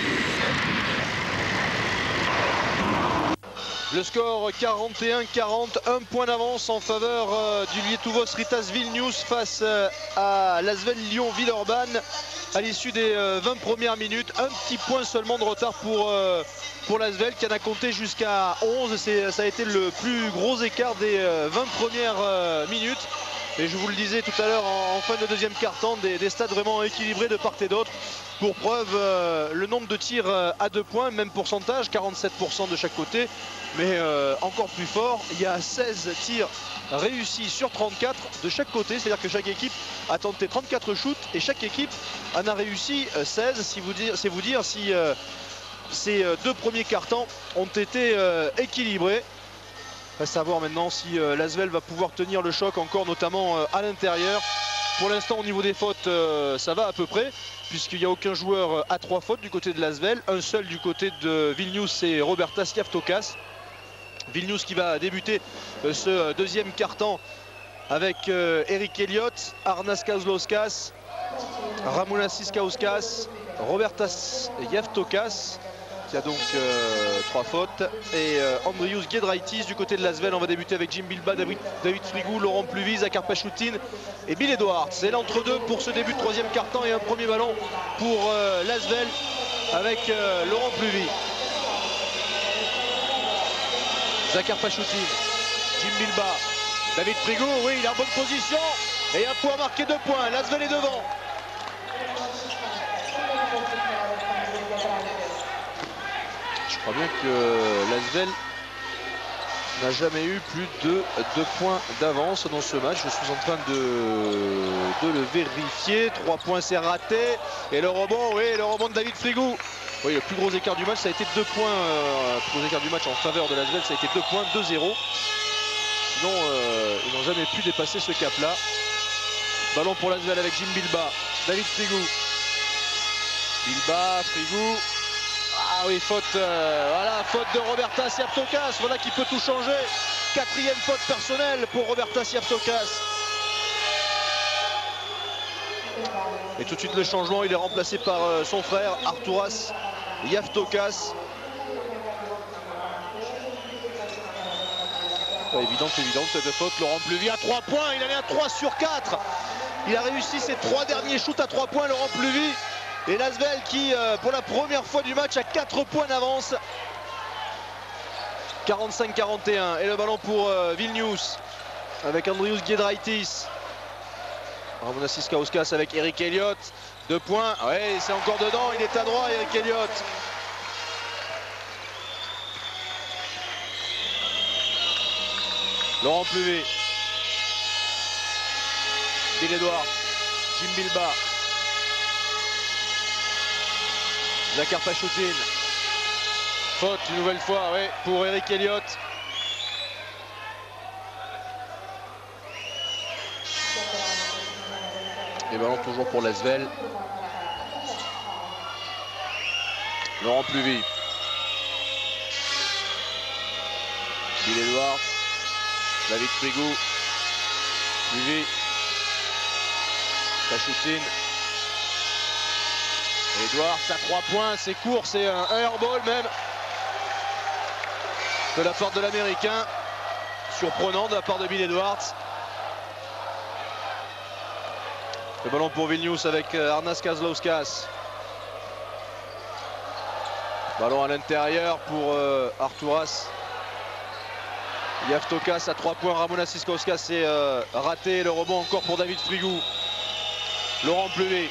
Le score 41-40, un point d'avance en faveur du Lietuvos Ritas Vilnius face à l'Asvel Lyon-Villeurbanne à l'issue des 20 premières minutes. Un petit point seulement de retard pour l'Asvel qui en a compté jusqu'à 11. Ça a été le plus gros écart des 20 premières minutes. Et je vous le disais tout à l'heure en fin de deuxième quart-temps, des stats vraiment équilibrés de part et d'autre. Pour preuve, le nombre de tirs à 2 points, même pourcentage, 47% de chaque côté. Mais encore plus fort, il y a 16 tirs réussis sur 34 de chaque côté. C'est-à-dire que chaque équipe a tenté 34 shoots et chaque équipe en a réussi 16. C'est vous dire si ces deux premiers quart-temps ont été équilibrés. Reste à voir maintenant si l'Asvel va pouvoir tenir le choc encore, notamment à l'intérieur. Pour l'instant, au niveau des fautes, ça va à peu près, puisqu'il n'y a aucun joueur à 3 fautes du côté de l'Asvel. Un seul du côté de Vilnius, c'est Robertas Javtokas. Vilnius qui va débuter ce deuxième quart-temps avec Eric Elliott, Arnas Kazlauskas, Ramūnas Ciskauskas, Robertas Javtokas, qui a donc 3 fautes, et Andrius Giedraitis du côté de l'Asvel. On va débuter avec Jim Bilba, David Frigou, Laurent Pluvy, Zakar Pachoutine et Bill Edwards. C'est l'entre-deux pour ce début de troisième quart-temps et un premier ballon pour l'Asvel avec Laurent Pluvy. Zakar Pachoutine, Jim Bilba, David Frigou, oui, il est en bonne position et un point marqué, 2 points. L'Asvel est devant. Je crois bien que l'Asvel n'a jamais eu plus de 2 points d'avance dans ce match. Je suis en train de le vérifier. 3 points, c'est raté. Et le rebond, oui, le rebond de David Frigou. Oui, le plus gros écart du match, ça a été 2 points. Le plus gros écart du match en faveur de l'Asvel, ça a été 2 points, 2-0. Sinon, ils n'ont jamais pu dépasser ce cap-là. Ballon pour l'Asvel avec Jim Bilba. David Frigou. Bilba, Frigou. Ah oui, faute, voilà, faute de Robertas Javtokas, voilà qui peut tout changer. 4e faute personnelle pour Robertas Javtokas. Et tout de suite le changement, il est remplacé par son frère Arturas Javtokas. Pas évidente cette faute. Laurent Pluvy à 3 points, il en est à 3 sur 4. Il a réussi ses 3 derniers shoots à 3 points, Laurent Pluvy. Et l'Asvel qui, pour la première fois du match, a 4 points d'avance. 45-41. Et le ballon pour Vilnius avec Andrius Giedraitis. Ramūnas Ciskauskas avec Eric Elliott. 2 points. Ouais, c'est encore dedans. Il est à droit, Eric Elliott. Laurent Pluvy. Bill Edwards. Jim Bilba. Zakar Pachoutine. Faute une nouvelle fois, ouais, pour Eric Elliott. Et ballon toujours pour l'Asvel. Laurent Pluvy. Bill Edwards. David Frigou. Pluvy. Pachoutine. Edwards à 3 points, c'est court, c'est un airball même de la part de l'Américain. Surprenant de la part de Bill Edwards. Le ballon pour Vilnius avec Arnas Kazlauskas. Ballon à l'intérieur pour Arturas Javtokas à 3 points. Ramūnas Ciskauskas c'est raté. Le rebond encore pour David Frigou. Laurent Pluvy.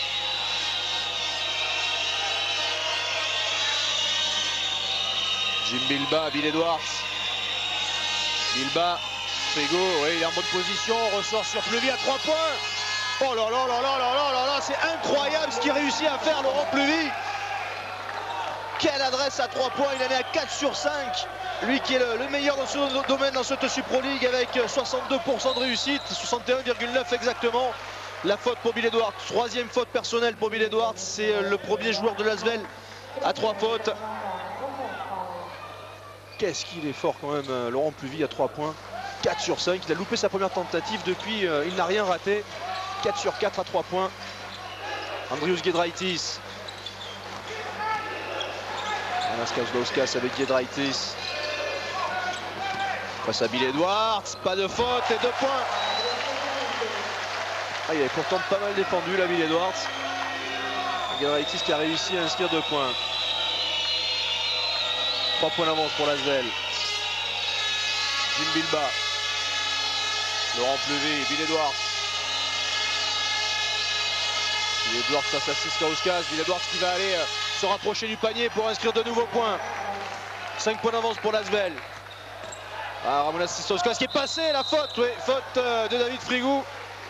Jim Bilba, Bill Edwards. Bilba, Frigou, oui, il est en bonne position, ressort sur Pluvy à 3 points. Oh là là là là là là là là, c'est incroyable ce qu'il réussit à faire Laurent Pluvy. Quelle adresse à 3 points, il en est à 4 sur 5. Lui qui est le meilleur dans ce domaine dans cette Supro League avec 62% de réussite, 61,9 exactement. La faute pour Bill Edwards, 3e faute personnelle pour Bill Edwards, c'est le premier joueur de l'Asvel à 3 fautes. Qu'est-ce qu'il est fort quand même, Laurent Pluvy à 3 points, 4 sur 5. Il a loupé sa première tentative, depuis il n'a rien raté. 4 sur 4 à 3 points. Andrius Giedraitis. Arnas Kazlauskas avec Giedraitis. Face à Bill Edwards, pas de faute et 2 points. Ah, il avait pourtant pas mal défendu là, Bill Edwards. Giedraitis qui a réussi à inscrire 2 points. 3 points d'avance pour l'Asvel. Jim Bilba. Laurent Pluvy, Bill Edwards. Bill Edwards face à Ciskauskas. Bill Edwards qui va aller se rapprocher du panier pour inscrire de nouveaux points. 5 points d'avance pour l'Asvel. Ah, Ramūnas Ciskauskas qui est passé, la faute, oui, faute de David Frigou.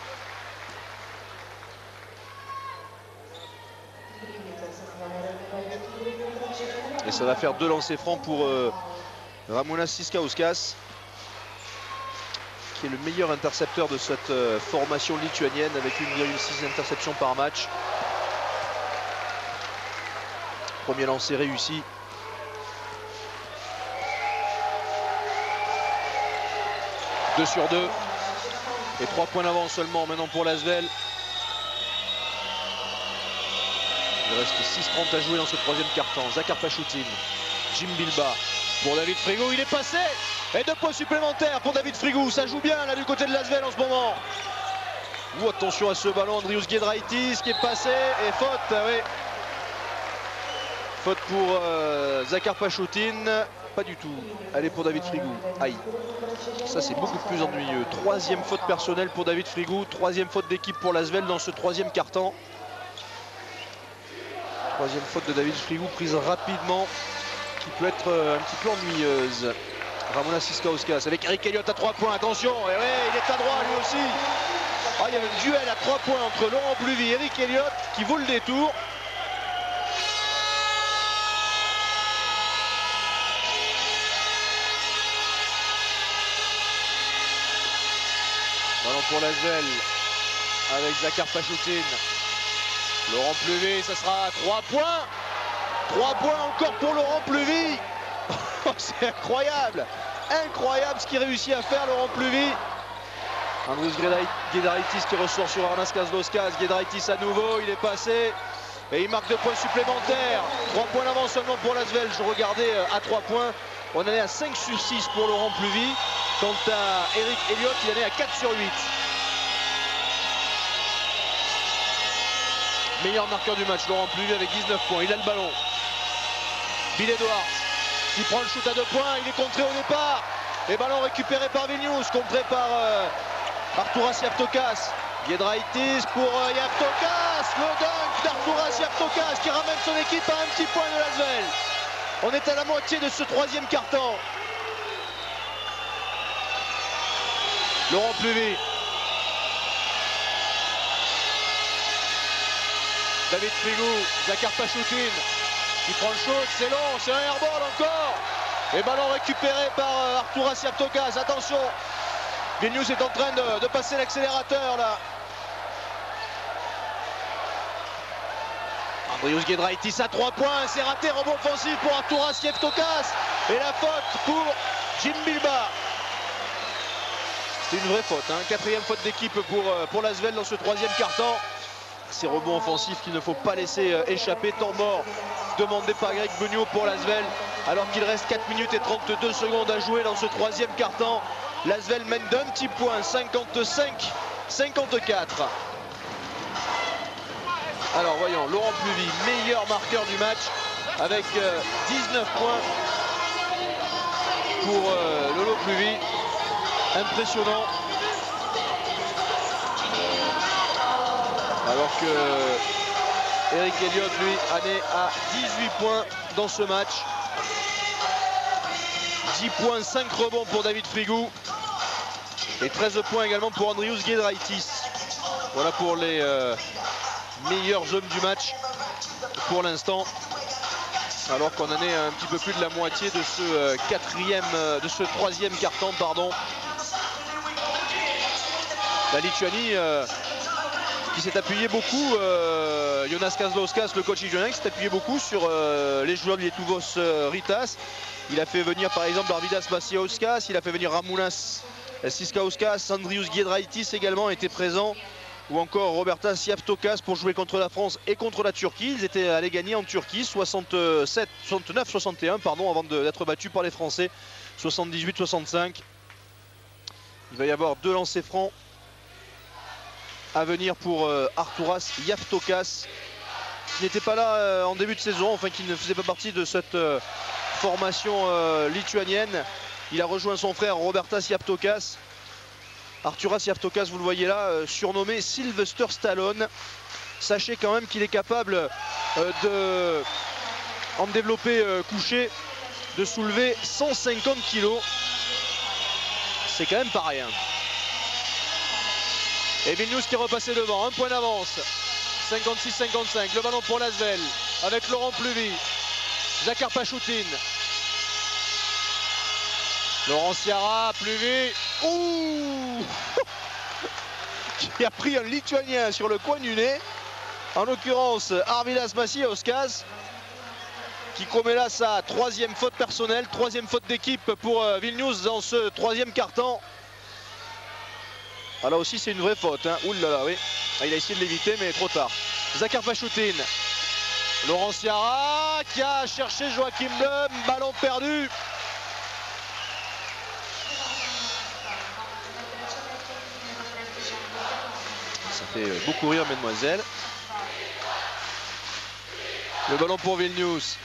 Et ça va faire 2 lancers francs pour Ramūnas Ciskauskas, qui est le meilleur intercepteur de cette formation lituanienne avec 1,6 interceptions par match. Premier lancer réussi. Deux sur 2. Et 3 points d'avance seulement maintenant pour l'Asvel. Il reste 6:30 à jouer dans ce troisième quart-temps. Zakar Pachoutine, Jim Bilba pour David Frigou. Il est passé. Et 2 points supplémentaires pour David Frigou. Ça joue bien là du côté de l'Asvel en ce moment. Ouh, attention à ce ballon. Andrius Giedraitis qui est passé. Et faute. Oui. Faute pour Zakar Pachoutine. Pas du tout. Elle est pour David Frigou. Aïe. Ça c'est beaucoup plus ennuyeux. 3e faute personnelle pour David Frigou. 3e faute d'équipe pour l'Asvel dans ce troisième quart-temps. 3e faute de David Frigou prise rapidement. Qui peut être un petit peu ennuyeuse. Ramona Siskauskas avec Eric Elliott à 3 points. Attention. Et ouais, il est à droit lui aussi. Ah, il y a un duel à 3 points entre Laurent Pluvy et Eric Elliott qui vaut le détour. Ballon pour l'Asvel avec Zakar Pachoutine. Laurent Pluvy, ça sera 3 points. 3 points encore pour Laurent Pluvy. C'est incroyable. Incroyable ce qu'il réussit à faire Laurent Pluvy. Andrius Giedraitis qui ressort sur Arnas Kazlauskas. Giedraitis à nouveau, il est passé. Et il marque 2 points supplémentaires. 3 points d'avance seulement pour l'Asvel. Je regardais à 3 points. On en est à 5 sur 6 pour Laurent Pluvy. Quant à Eric Elliott, il en est à 4 sur 8. Meilleur marqueur du match, Laurent Pluvy avec 19 points. Il a le ballon. Bill Edwards qui prend le shoot à 2 points. Il est contré au départ. Et ballon récupéré par Vilnius, contré par Arturas Yavtokas. Giedraitis pour Yavtokas. Le dunk d'Arturas Yavtokas qui ramène son équipe à un petit point de l'Asvel. On est à la moitié de ce troisième quart-temps. Laurent Pluvy. David Frigou, Zakar Pachoutine qui prend le shoot, c'est long, c'est un airball encore. Et ballon récupéré par Arturas Yavtokas. Attention, Vilnius est en train de passer l'accélérateur là. Andrius Giedraitis à 3 points, c'est raté, rebond offensif pour Arturas Yavtokas. Et la faute pour Jim Bilba. C'est une vraie faute, hein. 4e faute d'équipe pour l'Asvel dans ce troisième quart-temps. Ces rebonds offensifs qu'il ne faut pas laisser échapper. Temps mort demandé par Greg Beugnot pour l'Asvel. Alors qu'il reste 4 minutes et 32 secondes à jouer dans ce troisième quart-temps. L'Asvel mène d'un petit point, 55-54. Alors voyons, Laurent Pluvy, meilleur marqueur du match avec 19 points pour Lolo Pluvy. Impressionnant. Alors que Eric Elliott, lui, en est à 18 points dans ce match. 10 points, 5 rebonds pour David Frigou. Et 13 points également pour Andrius Giedraitis. Voilà pour les meilleurs hommes du match pour l'instant. Alors qu'on en est à un petit peu plus de la moitié de ce troisième quart-temps, pardon. La Lituanie qui s'est appuyé beaucoup, Jonas Kazlauskas, le coach lituanien, qui s'est appuyé beaucoup sur les joueurs de Lietuvos Ritas. Il a fait venir par exemple Arvidas Vasiauskas, il a fait venir Ramūnas Siskauskas, Andrius Giedraitis également était présent, ou encore Robertas Yavtokas pour jouer contre la France et contre la Turquie. Ils étaient allés gagner en Turquie 69-61 pardon, avant d'être battus par les Français 78-65. Il va y avoir 2 lancers francs à venir pour Arturas Yavtokas, qui n'était pas là en début de saison, enfin qui ne faisait pas partie de cette formation lituanienne. Il a rejoint son frère Robertas Yavtokas. Arturas Yavtokas, vous le voyez là, surnommé Sylvester Stallone. Sachez quand même qu'il est capable en développé couché, de soulever 150 kg. C'est quand même pas rien. Et Vilnius qui est repassé devant, 1 point d'avance. 56-55, le ballon pour l'Asvel avec Laurent Pluvy. Zakar Pachoutine. Laurent Ciara, Pluvy. Ouh qui a pris un Lituanien sur le coin du nez. En l'occurrence, Arvydas Macijauskas, qui commet là sa troisième faute personnelle, troisième faute d'équipe pour Vilnius dans ce troisième quart-temps. Ah, là aussi c'est une vraie faute, hein. Ouh là là, oui. Ah, il a essayé de l'éviter mais trop tard. Zakar Pachutin, Laurent Ciara qui a cherché Joachim Lem, ballon perdu. Ça fait beaucoup rire mesdemoiselles. Le ballon pour Vilnius.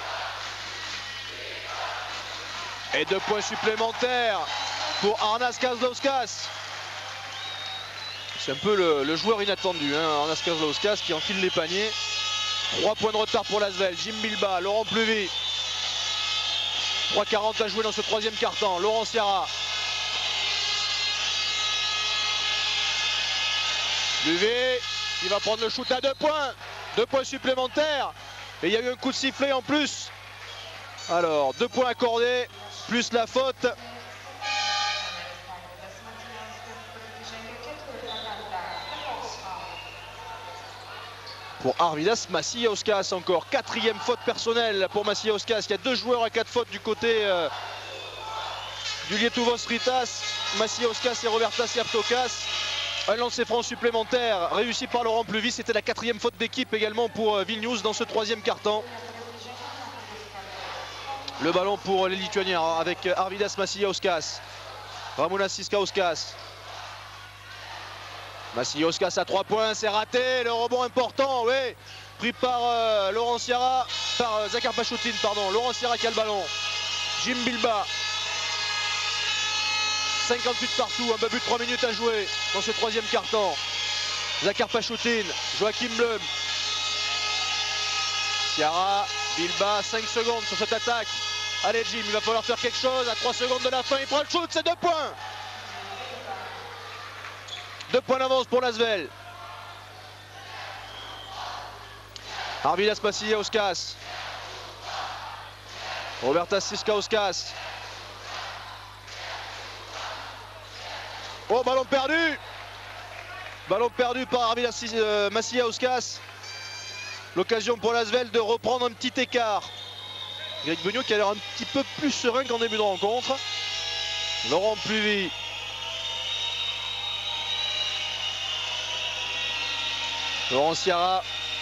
Et 2 points supplémentaires pour Arnas Kazlauskas. C'est un peu le joueur inattendu, hein, Arnas Kazlauskas qui enfile les paniers. 3 points de retard pour l'Asvel. Jim Bilba, Laurent Pluvy. 3:40 à jouer dans ce troisième quart-temps. Laurent Ciara. Pluvy qui va prendre le shoot à 2 points. 2 points supplémentaires. Et il y a eu un coup de sifflet en plus. Alors, 2 points accordés, plus la faute. Pour Arvydas Macijauskas encore. 4e faute personnelle pour Macijauskas. Il y a 2 joueurs à 4 fautes du côté du Lietuvos Rytas. Macijauskas et Robertas Javtokas. Un lancer franc supplémentaire réussi par Laurent Pluvy. C'était la 4e faute d'équipe également pour Vilnius dans ce troisième quart-temps. Le ballon pour les Lituaniens avec Arvydas Macijauskas. Ramūnas Ciskauskas. Macijauskas à 3 points, c'est raté. Le rebond important, oui. Pris par Laurent Ciara, par Zakar Pachutin, pardon. Laurent Ciara qui a le ballon. Jim Bilba. 58 partout, un peu plus de 3 minutes à jouer dans ce troisième quart-temps. Zakar Pachutin, Joachim Lem. Ciara, Bilba, 5 secondes sur cette attaque. Allez Jim, il va falloir faire quelque chose. À 3 secondes de la fin, il prend le shoot, c'est 2 points. 2 points d'avance pour l'Asvel. Arvydas Macijauskas. Robertas Ciskauskas. Oh, ballon perdu. Ballon perdu par Arvydas Macijauskas. L'occasion pour l'Asvel de reprendre un petit écart. Greg Beugnot qui a l'air un petit peu plus serein qu'en début de rencontre. Laurent Pluvy. Laurent Ciara.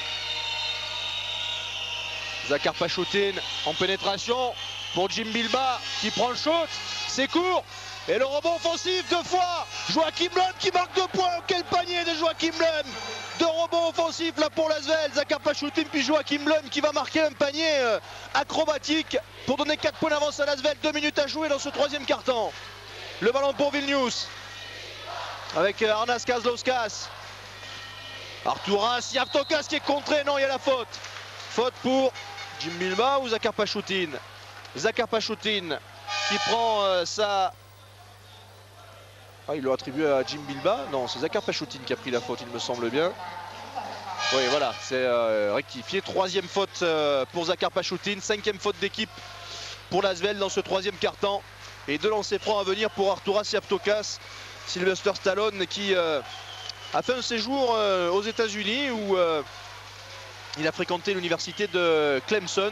Zakar Pachutin en pénétration pour Jim Bilba qui prend le shoot. C'est court. Et le rebond offensif 2 fois. Joachim Lem qui marque 2 points. Quel panier de Joachim Lem. 2 rebonds offensifs là pour l'Asvel. Zakar Pachutin puis Joachim Lem qui va marquer un panier acrobatique pour donner 4 points d'avance à l'Asvel. 2 minutes à jouer dans ce troisième quart-temps. Le ballon pour Vilnius. Avec Arnas Kazlauskas. Arturas Javtokas qui est contré. Non, il y a la faute. Faute pour Jim Bilba ou Zakar Pachutin. Zakar Pachutin qui prend sa... Ah, il l'a attribué à Jim Bilba. Non, c'est Zakar Pachutin qui a pris la faute, il me semble bien. Oui, voilà, c'est rectifié. 3e faute pour Zakar Pachutin. 5e faute d'équipe pour l'Asvel dans ce troisième quart-temps. Et 2 lancers francs à venir pour Arturas Javtokas. Sylvester Stallone qui a fait un séjour aux États-Unis où il a fréquenté l'université de Clemson.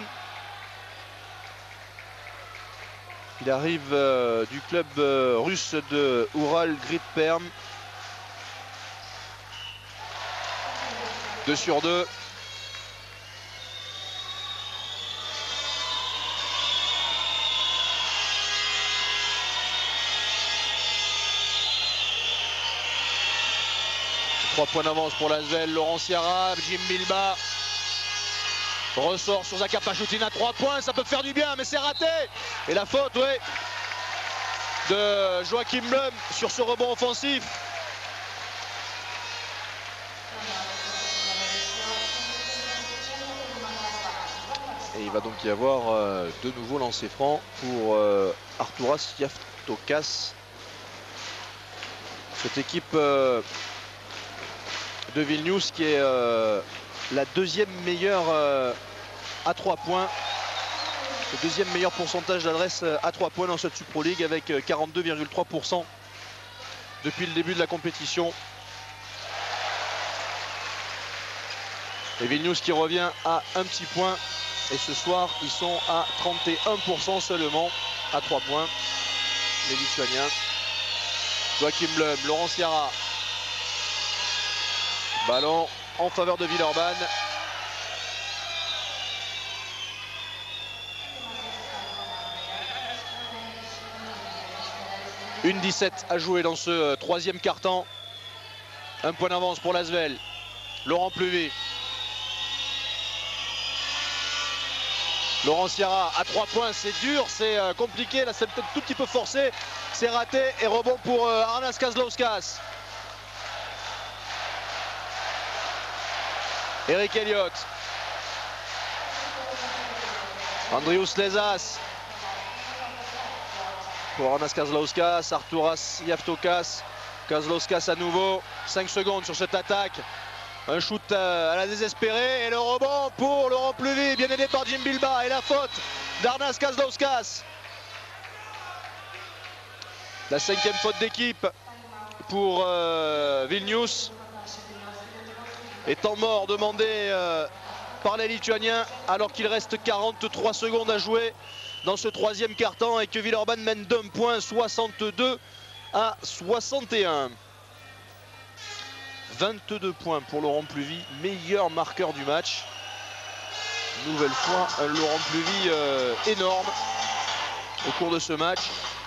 Il arrive du club russe de Ural Grid-Perm. 2 sur 2. Trois points d'avance pour l'Asvel. Laurent Ciara, Jim Bilba. Ressort sur Zakar Pachutin à 3 points, ça peut faire du bien, mais c'est raté. Et la faute, oui, de Joachim Lem sur ce rebond offensif. Et il va donc y avoir de nouveaux lancers francs pour Arturas Javtokas. Cette équipe de Vilnius qui est la 2e meilleure à 3 points. Le 2e meilleur pourcentage d'adresse à 3 points dans cette Supro League avec 42,3%. depuis le début de la compétition. Et Vilnius qui revient à un petit point. Et ce soir, ils sont à 31% seulement à 3 points. Les Lituaniens. Joachim Blum, Laurent Sierra. Ballon en faveur de Villeurbanne. Une 17 à jouer dans ce troisième quart-temps. Un point d'avance pour l'Asvel. Laurent Pluvy. Laurent Sierra à 3 points, c'est dur, c'est compliqué. Là, c'est peut-être tout petit peu forcé. C'est raté et rebond pour Arnas Kazlauskas. Eric Elliott. Andrius Lezas. Pour Arnas Kazlauskas, Arturas Yaftokas. Kazlauskas à nouveau. 5 secondes sur cette attaque. Un shoot à la désespérée et le rebond pour Laurent Pluvy, bien aidé par Jim Bilba, et la faute d'Arnas Kazlauskas. La 5e faute d'équipe pour Vilnius. Et temps mort demandé par les Lituaniens alors qu'il reste 43 secondes à jouer dans ce troisième quart-temps et que Villeurbanne mène d'un point, 62 à 61. 22 points pour Laurent Pluvy, meilleur marqueur du match. Nouvelle fois, un Laurent Pluvy énorme au cours de ce match.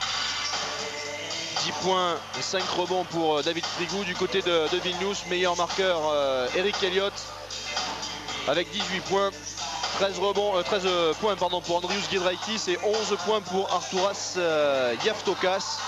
10 points et 5 rebonds pour David Trigou du côté de Vilnius. Meilleur marqueur Eric Elliott avec 18 points. 13 points pour Andrius Giedraitis et 11 points pour Arturas Yaftokas.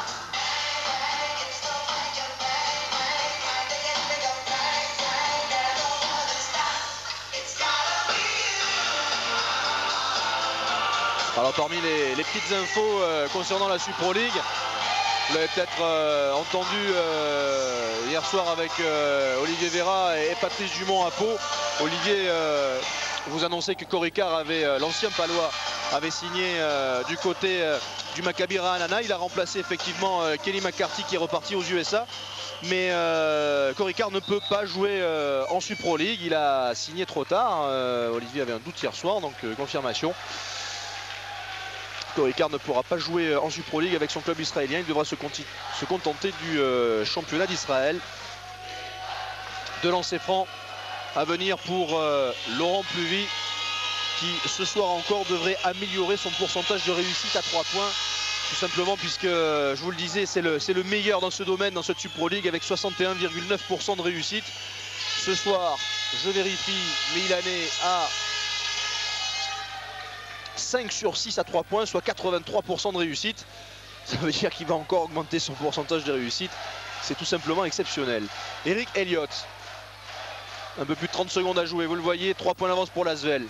Alors parmi les petites infos concernant la Supro League, vous l'avez peut-être entendu hier soir avec Olivier Vera et Patrice Dumont à Pau. Olivier vous annonçait que Coricard l'ancien Palois, avait signé du côté du Maccabi Ra'anana. Il a remplacé effectivement Kelly McCarthy qui est reparti aux USA. Mais Coricard ne peut pas jouer en Supro League. Il a signé trop tard. Olivier avait un doute hier soir, donc confirmation. Coricard ne pourra pas jouer en Supro League avec son club israélien. Il devra se contenter du championnat d'Israël. De lancer franc à venir pour Laurent Pluvy, qui ce soir encore devrait améliorer son pourcentage de réussite à 3 points. Tout simplement puisque, je vous le disais, c'est le meilleur dans ce domaine, dans cette Supro League, avec 61,9% de réussite. Ce soir, je vérifie, mais il en est à 5 sur 6 à 3 points, soit 83% de réussite. Ça veut dire qu'il va encore augmenter son pourcentage de réussite. C'est tout simplement exceptionnel. Eric Elliott. Un peu plus de 30 secondes à jouer, vous le voyez, 3 points d'avance pour l'Asvel.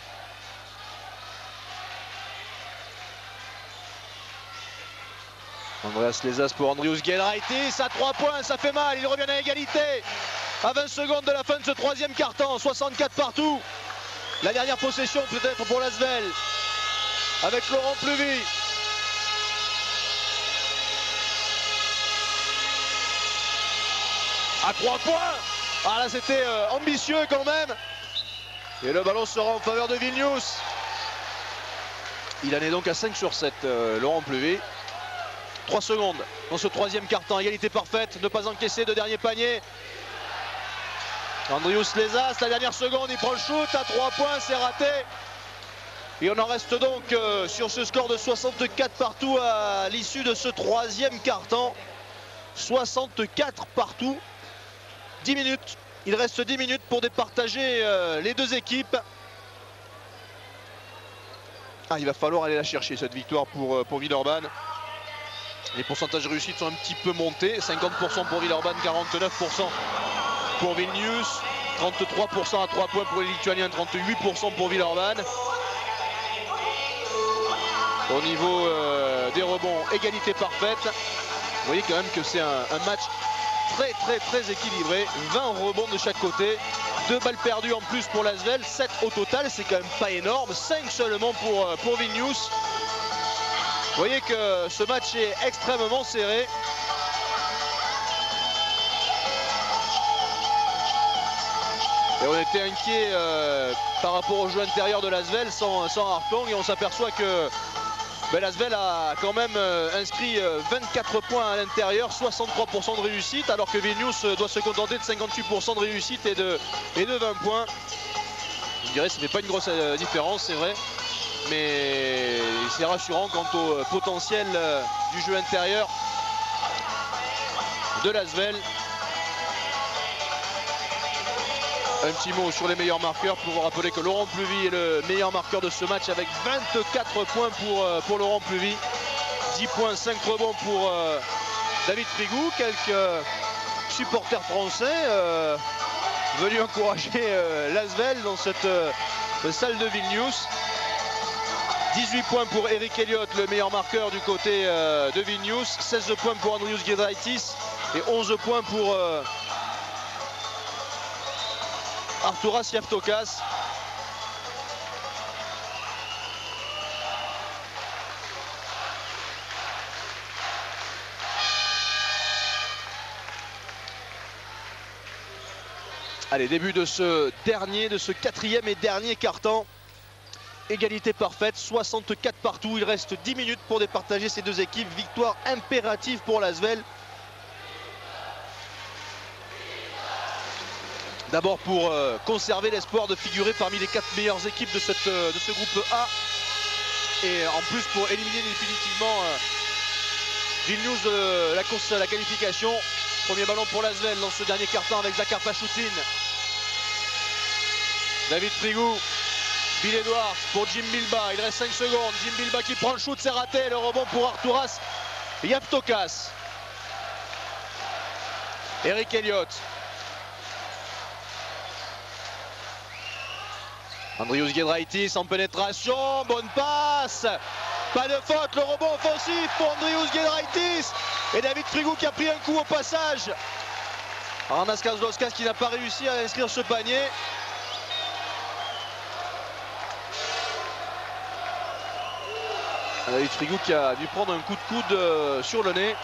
Andreas Lezas pour Andrius Giedraitis à 3 points, ça fait mal, il revient à égalité. À 20 secondes de la fin de ce troisième quart-temps, 64 partout. La dernière possession peut-être pour l'Asvel. Avec Laurent Pluvy. À 3 points. Ah là c'était ambitieux quand même. Et le ballon sera en faveur de Vilnius. Il en est donc à 5 sur 7, Laurent Pluvy. 3 secondes dans ce troisième quart-temps. Égalité parfaite, ne pas encaisser de dernier panier. Andrius Lezas, la dernière seconde, il prend le shoot à 3 points, c'est raté. Et on en reste donc sur ce score de 64 partout à l'issue de ce troisième quart-temps. 64 partout. 10 minutes. Il reste 10 minutes pour départager les deux équipes. Ah, il va falloir aller la chercher cette victoire pour Villeurbanne. Les pourcentages de réussite sont un petit peu montés. 50% pour Villeurbanne, 49% pour Vilnius. 33% à 3 points pour les Lituaniens, 38% pour Villeurbanne. Au niveau des rebonds, égalité parfaite. Vous voyez quand même que c'est un match très équilibré. 20 rebonds de chaque côté. 2 balles perdues en plus pour l'Asvel. 7 au total, c'est quand même pas énorme. 5 seulement pour Vilnius. Vous voyez que ce match est extrêmement serré. Et on était inquiet par rapport au jeu intérieur de l'Asvel sans Hartong, et on s'aperçoit que l'Asvel a quand même inscrit 24 points à l'intérieur, 63% de réussite, alors que Vilnius doit se contenter de 58% de réussite et de 20 points. Je dirais que ce n'est pas une grosse différence, c'est vrai, mais c'est rassurant quant au potentiel du jeu intérieur de l'Asvel. Un petit mot sur les meilleurs marqueurs pour vous rappeler que Laurent Pluvy est le meilleur marqueur de ce match avec 24 points pour Laurent Pluvy. 10 points, 5 rebonds pour David Frigou. Quelques supporters français venus encourager l'Asvel dans cette salle de Vilnius. 18 points pour Eric Elliott, le meilleur marqueur du côté de Vilnius. 16 points pour Andrius Giedraitis et 11 points pour Arturas Yaftokas. Allez, début de ce quatrième et dernier quart-temps. Égalité parfaite, 64 partout. Il reste 10 minutes pour départager ces deux équipes. Victoire impérative pour l'Asvel. D'abord pour conserver l'espoir de figurer parmi les 4 meilleures équipes de ce groupe A. Et en plus pour éliminer définitivement Vilnius de la course à la qualification. Premier ballon pour l'Asvel dans ce dernier quart-temps avec Zakar Pachoutin. David Frigou. Bill Edwards pour Jim Bilba. Il reste 5 secondes. Jim Bilba qui prend le shoot, c'est raté. Le rebond pour Arturas Yaftokas. Eric Elliott. Andrius Giedraitis en pénétration, bonne passe, pas de faute, le rebond offensif pour Andrius Giedraitis et David Frigou qui a pris un coup au passage. Arnas Kazlauskas qui n'a pas réussi à inscrire ce panier. David Frigou qui a dû prendre un coup de coude sur le nez.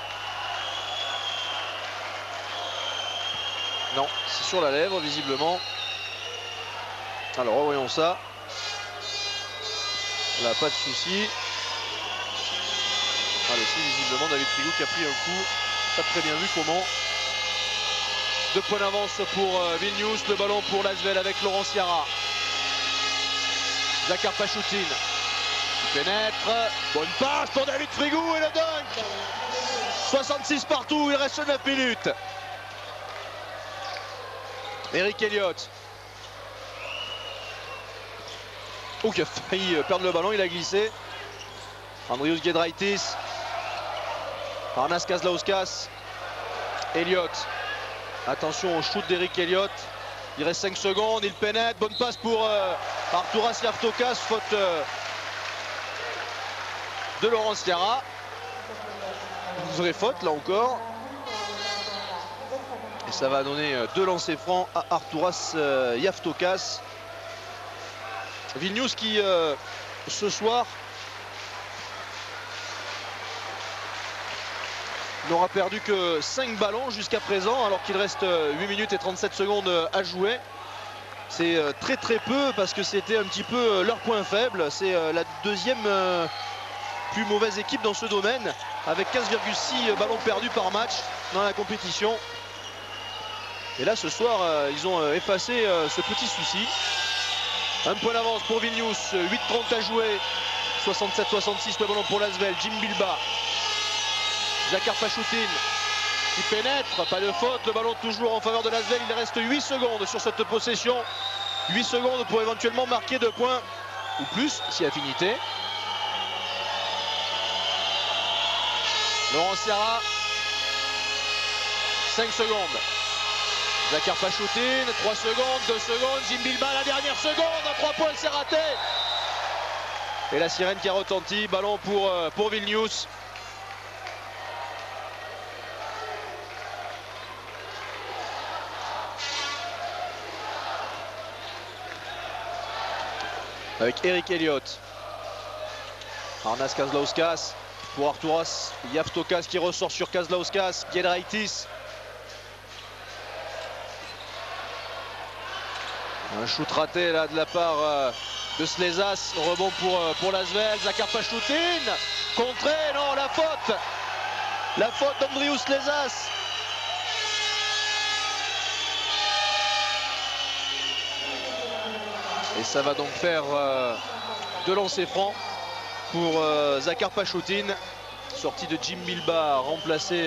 Non, c'est sur la lèvre visiblement. Alors revoyons ça. Là, pas de souci. Allez, c'est visiblement David Frigou qui a pris un coup. Pas très bien vu comment. 2 points d'avance pour Vilnius. Le ballon pour l'Asvel avec Laurent Ciara. Zakar Pachoutin qui pénètre. Bonne passe pour David Frigou et le dunk. 66 partout, il reste 9 minutes. Eric Elliott. Oh, qui a failli perdre le ballon, il a glissé. Andrius Giedraitis. Arnas Kazlauskas. Elliott. Attention au shoot d'Eric Elliott. Il reste 5 secondes, il pénètre. Bonne passe pour Arturas Yaftokas. Faute de Laurent Ciara. Une vraie faute là encore. Et ça va donner 2 lancers francs à Arturas Yaftokas. Vilnius qui ce soir n'aura perdu que 5 ballons jusqu'à présent alors qu'il reste 8 minutes et 37 secondes à jouer. C'est très peu parce que c'était un petit peu leur point faible. C'est la deuxième plus mauvaise équipe dans ce domaine avec 15,6 ballons perdus par match dans la compétition. Et là ce soir ils ont effacé ce petit souci. Un point d'avance pour Vilnius, 8:30 à jouer, 67-66 le ballon pour l'Asvel, Jim Bilba. Zakar Pachoutin qui pénètre, pas de faute, le ballon toujours en faveur de l'Asvel, il reste 8 secondes sur cette possession. 8 secondes pour éventuellement marquer 2 points ou plus si affinité. Laurent Ciara, 5 secondes. Zakar Pachoutin, 3 secondes, 2 secondes, Jim Bilba la dernière seconde, à 3 points c'est raté. Et la sirène qui a retenti, ballon pour Vilnius. Avec Eric Elliott. Arnas Kazlauskas pour Arturas Yaftokas qui ressort sur Kazlauskas, Giedraitis. Un shoot raté là de la part de Slezas. Rebond pour l'Asvel. Zakar Pachoutine. Contré, non, la faute. La faute d'Andrius Slezas. Et ça va donc faire deux lancers francs pour Zakar Pachoutine. Sortie de Jim Bilba, remplacé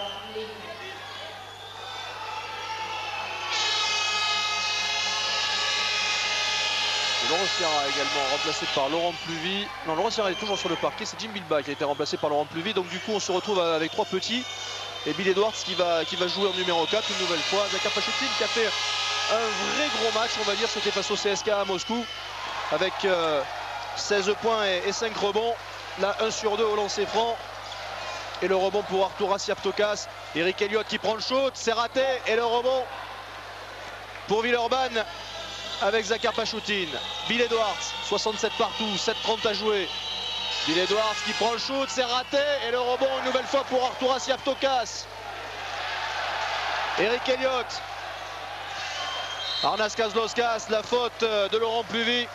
Laurent Sierra également, remplacé par Laurent Pluvy. Non, Laurent Sierra est toujours sur le parquet, c'est Jim Bilba qui a été remplacé par Laurent Pluvy. Donc du coup on se retrouve avec trois petits. Et Bill Edwards qui va jouer en numéro 4 une nouvelle fois. Zakar Pachoutine qui a fait un vrai gros match, on va dire, c'était face au CSKA à Moscou. Avec 16 points et 5 rebonds. Là 1 sur 2 au lancer franc. Et le rebond pour Arturas Siaptokas. Eric Elliott qui prend le shoot, c'est raté. Et le rebond pour Villeurbanne avec Zakar Pachoutine. Bill Edwards, 67 partout, 7-30 à jouer. Bill Edwards qui prend le shoot, c'est raté. Et le rebond une nouvelle fois pour Arturas Siaptokas. Eric Elliott. Arnas Kazlauskas, la faute de Laurent Pluvy.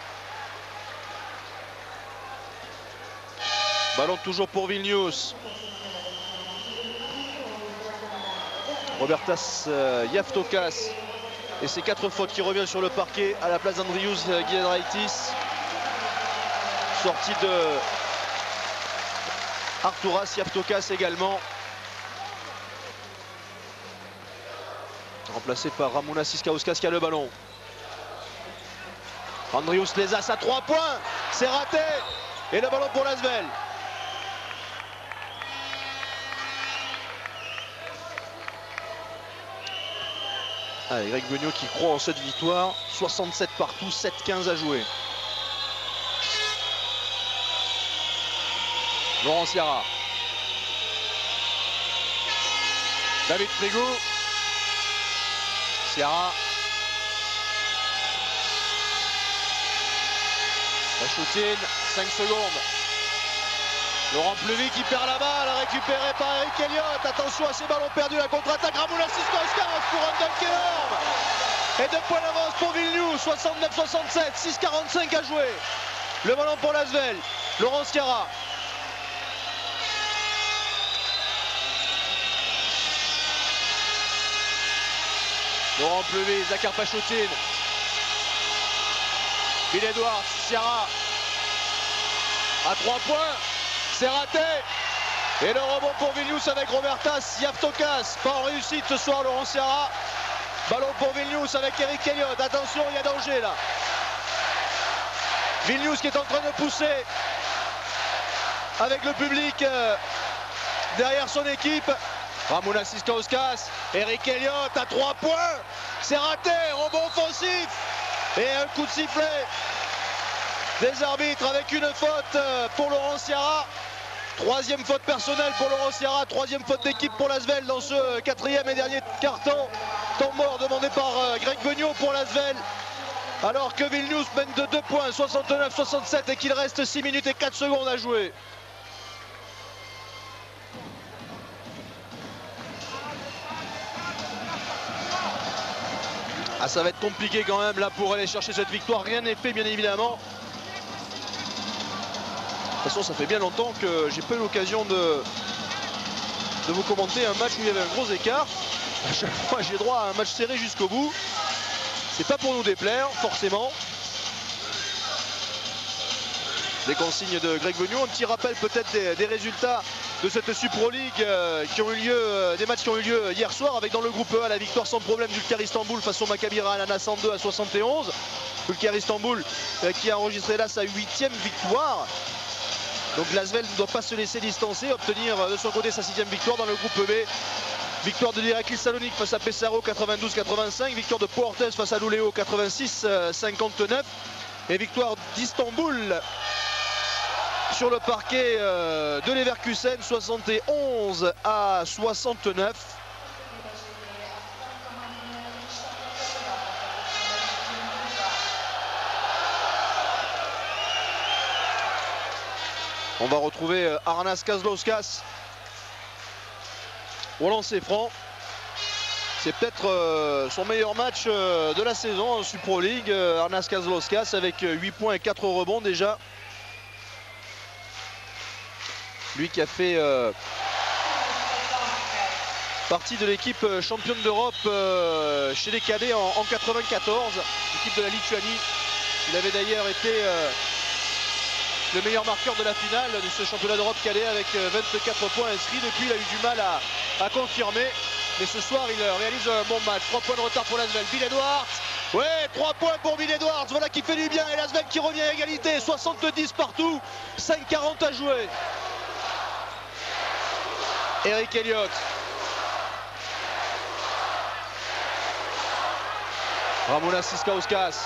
Ballon toujours pour Vilnius. Robertas Yaftokas. Et ses 4 fautes qui reviennent sur le parquet à la place d'Andrius Giedraitis. Sortie de Arturas Yaftokas également. Remplacé par Ramounas Siskauskas qui a le ballon. Andrius Slezas à 3 points. C'est raté. Et le ballon pour l'Asvel. Allez, Greg Beugnot qui croit en cette victoire. 67 partout, 7-15 à jouer. Laurent Sierra. David Frigo. Sierra. Pachoutine, 5 secondes. Laurent Pluvy qui perd la balle, récupéré par Eric Elliott. Attention à ces ballons perdus, la contre-attaque. Ramounas Siskauskas pour un dunk énorme. Et 2 points d'avance pour Vilnius, 69-67, 6-45 à jouer. Le ballon pour l'Asvel, Laurent Sierra. Laurent Pluvy, Zakar Pachoutine. Bill Edwards, Sierra. À 3 points. C'est raté. Et le rebond pour Vilnius avec Robertas Yaftokas. Pas en réussite ce soir Laurent Sierra. Ballon pour Vilnius avec Eric Elliott. Attention, il y a danger là. Vilnius qui est en train de pousser avec le public derrière son équipe. Ramounas Siskauskas. Eric Elliott à 3 points. C'est raté. Rebond offensif. Et un coup de sifflet des arbitres avec une faute pour Laurent Sierra. 3e faute personnelle pour Laurent Sierra, 3e faute d'équipe pour l'Asvel dans ce 4e et dernier carton. Temps mort demandé par Greg Beugnot pour l'Asvel. Alors que Vilnius mène de 2 points, 69-67 et qu'il reste 6 minutes et 4 secondes à jouer. Ah, ça va être compliqué quand même là pour aller chercher cette victoire. Rien n'est fait bien évidemment. De toute façon, ça fait bien longtemps que j'ai pas eu l'occasion de vous commenter un match où il y avait un gros écart. À chaque fois, j'ai droit à un match serré jusqu'au bout. C'est pas pour nous déplaire, forcément. Des consignes de Greg Beugnot. Un petit rappel peut-être des résultats de cette Supro League qui ont eu lieu, des matchs qui ont eu lieu hier soir, avec dans le groupe A la victoire sans problème d'Ulker Istanbul face au Maccabi Ra'anana 102-71. Ulker Istanbul qui a enregistré là sa 8e victoire. Donc l'Asvel ne doit pas se laisser distancer, obtenir de son côté sa 6e victoire dans le groupe B. Victoire de l'Iraklis Salonique face à Pesaro 92-85. Victoire de Portes face à Luleå 86-59. Et victoire d'Istanbul sur le parquet de Leverkusen 71-69. On va retrouver Arnas Kazlauskas au lancer franc. C'est peut-être son meilleur match de la saison en Supro League. Arnas Kazlauskas avec 8 points et 4 rebonds déjà. Lui qui a fait partie de l'équipe championne d'Europe chez les cadets en 94, l'équipe de la Lituanie. Il avait d'ailleurs été le meilleur marqueur de la finale de ce championnat d'Europe cadet avec 24 points inscrits. Depuis, il a eu du mal à confirmer. Mais ce soir, il réalise un bon match. 3 points de retard pour l'Asvel. Bill Edwards. Ouais, 3 points pour Bill Edwards. Voilà qui fait du bien. Et l'Asvel qui revient à égalité. 70 partout. 5:40 à jouer. Eric Elliott. Ramonas Siskauskas.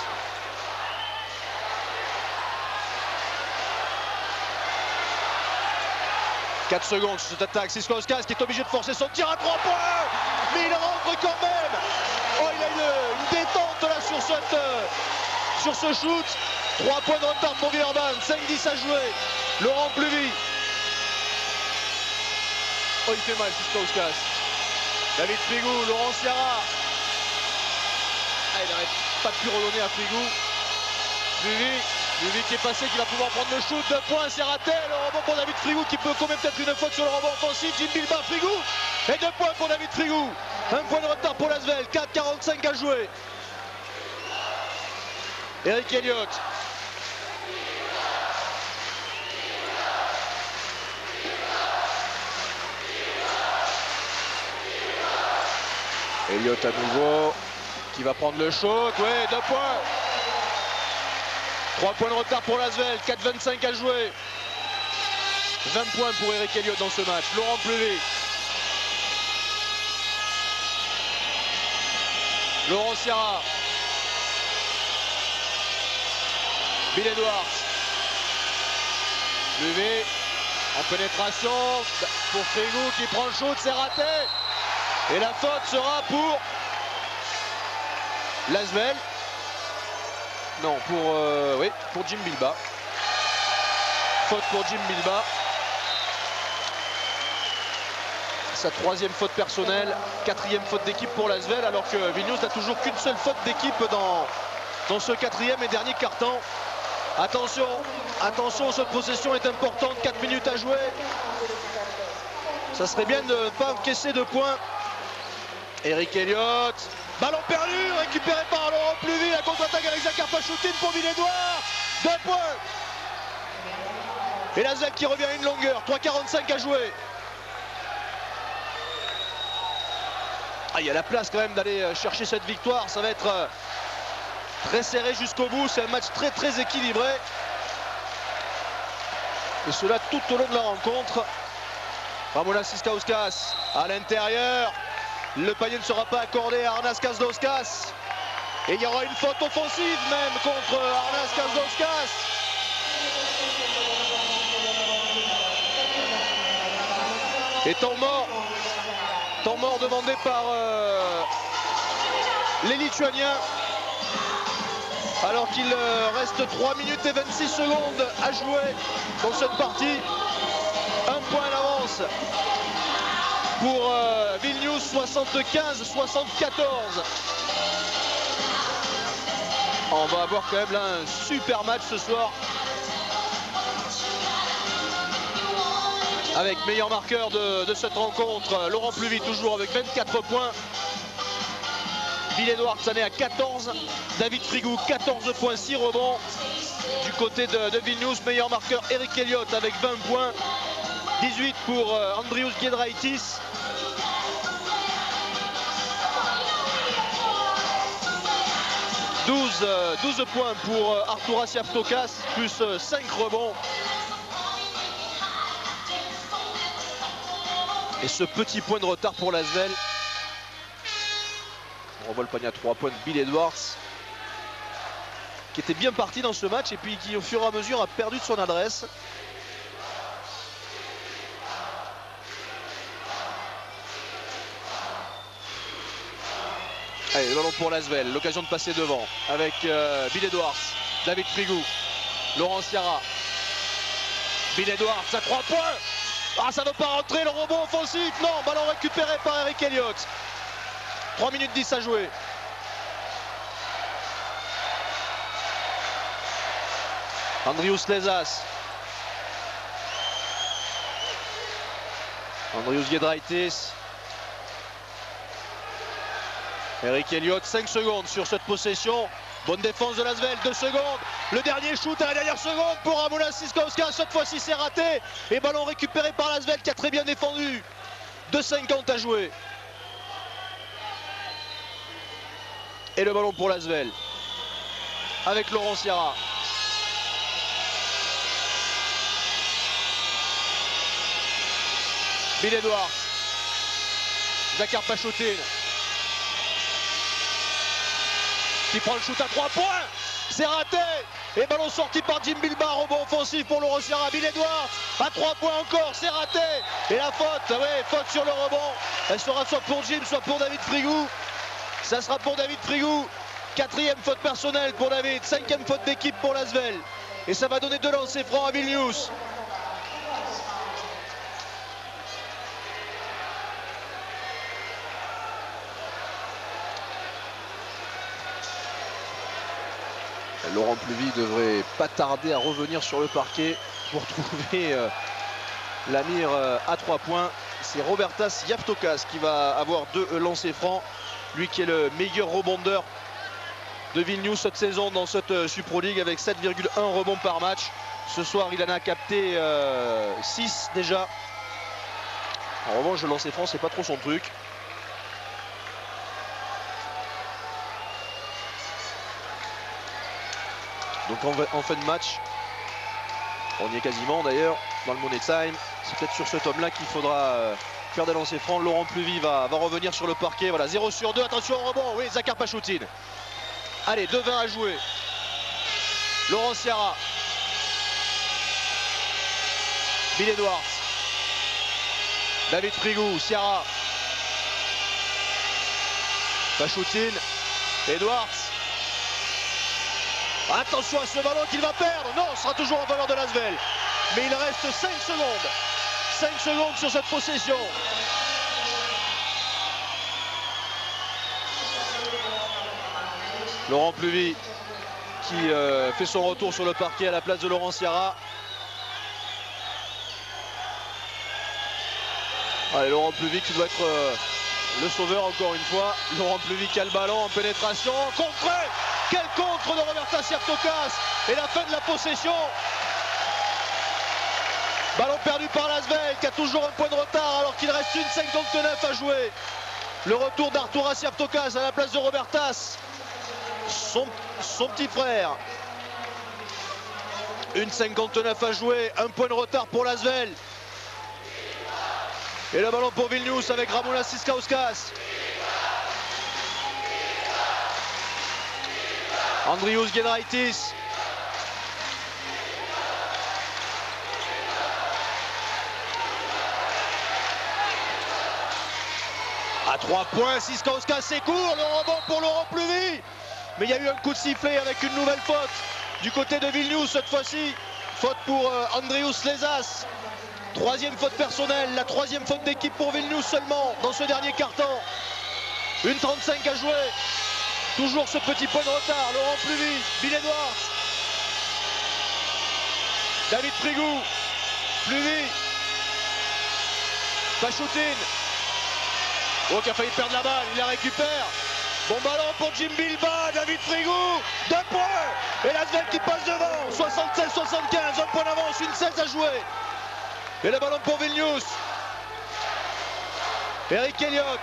4 secondes sur cette attaque. Siskauskas qui est obligé de forcer son tir à 3 points. Mais il rentre quand même. Oh, il a une détente là sur ce shoot. 3 points de retard pour Villeurbanne. 5-10 à jouer. Laurent Pluvy. Oh, il fait mal Siskauskas. David Frigou, Laurent Ciara. Ah, il n'arrête pas de plus redonner à Frigou. Pluvy qui est passé, qui va pouvoir prendre le shoot. 2 points, c'est raté. Le rebond pour David Frigou qui peut commettre peut-être une faute sur le rebond offensif. Jim Bilba, Frigou. Et 2 points pour David Frigou. 1 point de retard pour l'Asvel. 4:45 à jouer. Eric Elliott. Elliott à nouveau. Qui va prendre le shoot. Ouais, 2 points. 3 points de retard pour l'Asvel, 4:25 à jouer. 20 points pour Eric Elliott dans ce match. Laurent Plevey. Laurent Ciara. Bill Edwards. Plevey en pénétration pour Frigou qui prend le shoot, c'est raté. Et la faute sera pour l'Asvel. Non, pour Jim Bilba. Faute pour Jim Bilba. Sa 3e faute personnelle, 4e faute d'équipe pour l'Asvel, alors que Vilnius n'a toujours qu'une seule faute d'équipe dans ce 4e et dernier quart-temps. Attention, cette possession est importante, 4 minutes à jouer. Ça serait bien de ne pas encaisser de points. Eric Elliott. Ballon perdu, récupéré par Laurent Pluvy, la contre-attaque avec Zakar Pachoutine pour Bill Edwards. 2 points. Et l'Asvel qui revient à une longueur, 3:45 à jouer. Ah, il y a la place quand même d'aller chercher cette victoire, ça va être très serré jusqu'au bout, c'est un match très équilibré. Et cela tout au long de la rencontre. Ramonas Siskauskas à l'intérieur. Le panier ne sera pas accordé à Arnas Kazlauskas. Et il y aura une faute offensive même contre Arnas Kazlauskas. Et temps mort demandé par les Lituaniens. Alors qu'il reste 3 minutes et 26 secondes à jouer dans cette partie. 1 point d'avance pour Vilnius, 75-74. On va avoir quand même là un super match ce soir. Avec meilleur marqueur de cette rencontre, Laurent Pluvy toujours avec 24 points. Bill Edwards en est à 14. David Frigou 14 points, 6 rebonds. Du côté de Vilnius, meilleur marqueur Eric Elliott avec 20 points. 18 pour Andrius Giedraitis. « 12 points pour Arturas Javtokas, plus 5 rebonds. Et ce petit point de retard pour l'Asvel. On revoit le panier à 3 points de Bill Edwards, qui était bien parti dans ce match et puis qui au fur et à mesure a perdu de son adresse. Allez, le ballon pour l'Asvel, l'occasion de passer devant avec Bill Edwards, David Frigou, Laurent Ciara. Bill Edwards à 3 points. Ah, ça ne veut pas rentrer, le rebond offensif. Non, ballon récupéré par Eric Elliott. 3 minutes 10 à jouer. Andrius Lezas. Andrius Giedraitis. Eric Elliott, 5 secondes sur cette possession. Bonne défense de l'Asvel, 2 secondes. Le dernier shoot à la dernière seconde pour Ramonas Siskauskas. Cette fois-ci c'est raté. Et ballon récupéré par l'Asvel qui a très bien défendu. 2,50 à jouer. Et le ballon pour l'Asvel. Avec Laurent Sierra. Bill Edwards. Zakar Pachoutine. Qui prend le shoot à 3 points. C'est raté. Et ballon sorti par Jim Bilba. Rebond offensif pour Laurent Sierra. Bill Edwards à 3 points encore. C'est raté. Et la faute. Ouais, faute sur le rebond. Elle sera soit pour Jim, soit pour David Frigou. Ça sera pour David Frigou. 4e faute personnelle pour David. 5e faute d'équipe pour l'Asvel. Et ça va donner 2 lancers francs à Vilnius. Laurent Pluvy devrait pas tarder à revenir sur le parquet pour trouver la mire à 3 points. C'est Robertas Yavtokas qui va avoir 2 lancers francs. Lui qui est le meilleur rebondeur de Vilnius cette saison dans cette Supro League avec 7,1 rebonds par match. Ce soir il en a capté 6 déjà. En revanche le lancer franc c'est pas trop son truc. Donc en fin de match, on y est quasiment d'ailleurs dans le Money Time. C'est peut-être sur cet homme-là qu'il faudra faire des lancers francs. Laurent Pluvy va revenir sur le parquet. Voilà, 0 sur 2. Attention au rebond. Oui, Zakar Pachoutine. Allez, 2-20 à jouer. Laurent Sierra. Bill Edwards. David Frigou. Sierra. Pachoutine. Edwards. Attention à ce ballon qu'il va perdre. Non, ce sera toujours en faveur de l'Asvel. Mais il reste 5 secondes. 5 secondes sur cette possession. Laurent Pluvy qui fait son retour sur le parquet à la place de Laurent Sierra. Allez, Laurent Pluvy qui doit être le sauveur encore une fois. Laurent Pluvy qui a le ballon en pénétration. Contré. Quel contre de Robertas Yavtokas. Et la fin de la possession. Ballon perdu par l'Asvel qui a toujours un point de retard alors qu'il reste 1,59 à jouer. Le retour d'Arturas Yavtokas à la place de Robertas. Son petit frère. 1,59 à jouer. Un point de retard pour l'Asvel. Et le ballon pour Vilnius avec Ramonas Siskauskas. Andrius Giedraitis. À 3 points, Siskauskas c'est court, le rebond pour Laurent Pluvy. Mais il y a eu un coup de sifflet avec une nouvelle faute du côté de Vilnius cette fois-ci. Faute pour Andrius Lezas. 3e faute personnelle, la 3e faute d'équipe pour Vilnius seulement dans ce dernier quart-temps. 1,35 à jouer. Toujours ce petit point de retard. Laurent Pluvy, Bill Edwards. David Frigou. Pluvy. Pachoutine. Oh, qui a failli perdre la balle, il la récupère. Bon ballon pour Jim Bilba, David Frigou. 2 points. Et l'Asvel qui passe devant. 76-75, un point d'avance, 1,16 à jouer. Et le ballon pour Vilnius. Eric Elliott.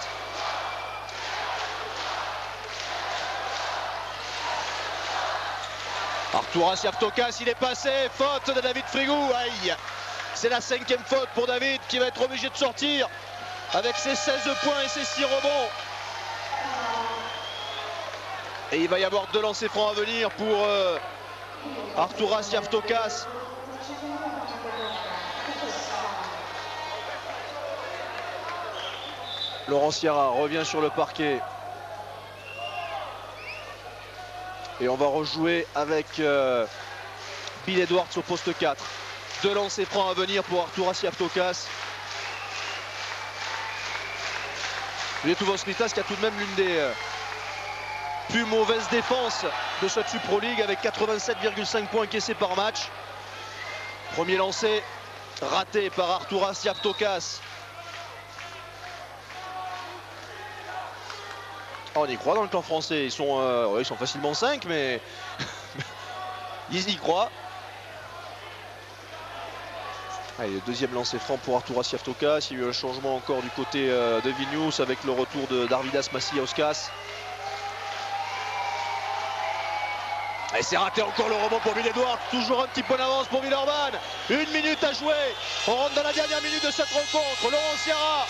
Arturas Yavtokas, il est passé. Faute de David Frigou. Aïe. C'est la 5e faute pour David qui va être obligé de sortir avec ses 16 points et ses 6 rebonds. Et il va y avoir 2 lancers francs à venir pour Arturas Yavtokas. Laurent Sierra revient sur le parquet. Et on va rejouer avec Bill Edwards au poste 4. 2 lancers francs à venir pour Arturas Yavtokas. Lietuvos Rytas qui a tout de même l'une des plus mauvaises défenses de cette Supro League avec 87,5 points encaissés par match. Premier lancé raté par Arturas Javtokas. Oh, on y croit dans le camp français, ils sont facilement 5 mais ils y croient. Allez, le deuxième lancer franc pour Arturas Javtokas. Il y a eu un changement encore du côté de Vilnius avec le retour d'Arvidas Macijauskas. Et c'est raté encore le rebond pour Ville-Edouard. Toujours un petit point d'avance pour Villeurbanne. 1 minute à jouer. On rentre dans la dernière minute de cette rencontre. Laurent Sierra.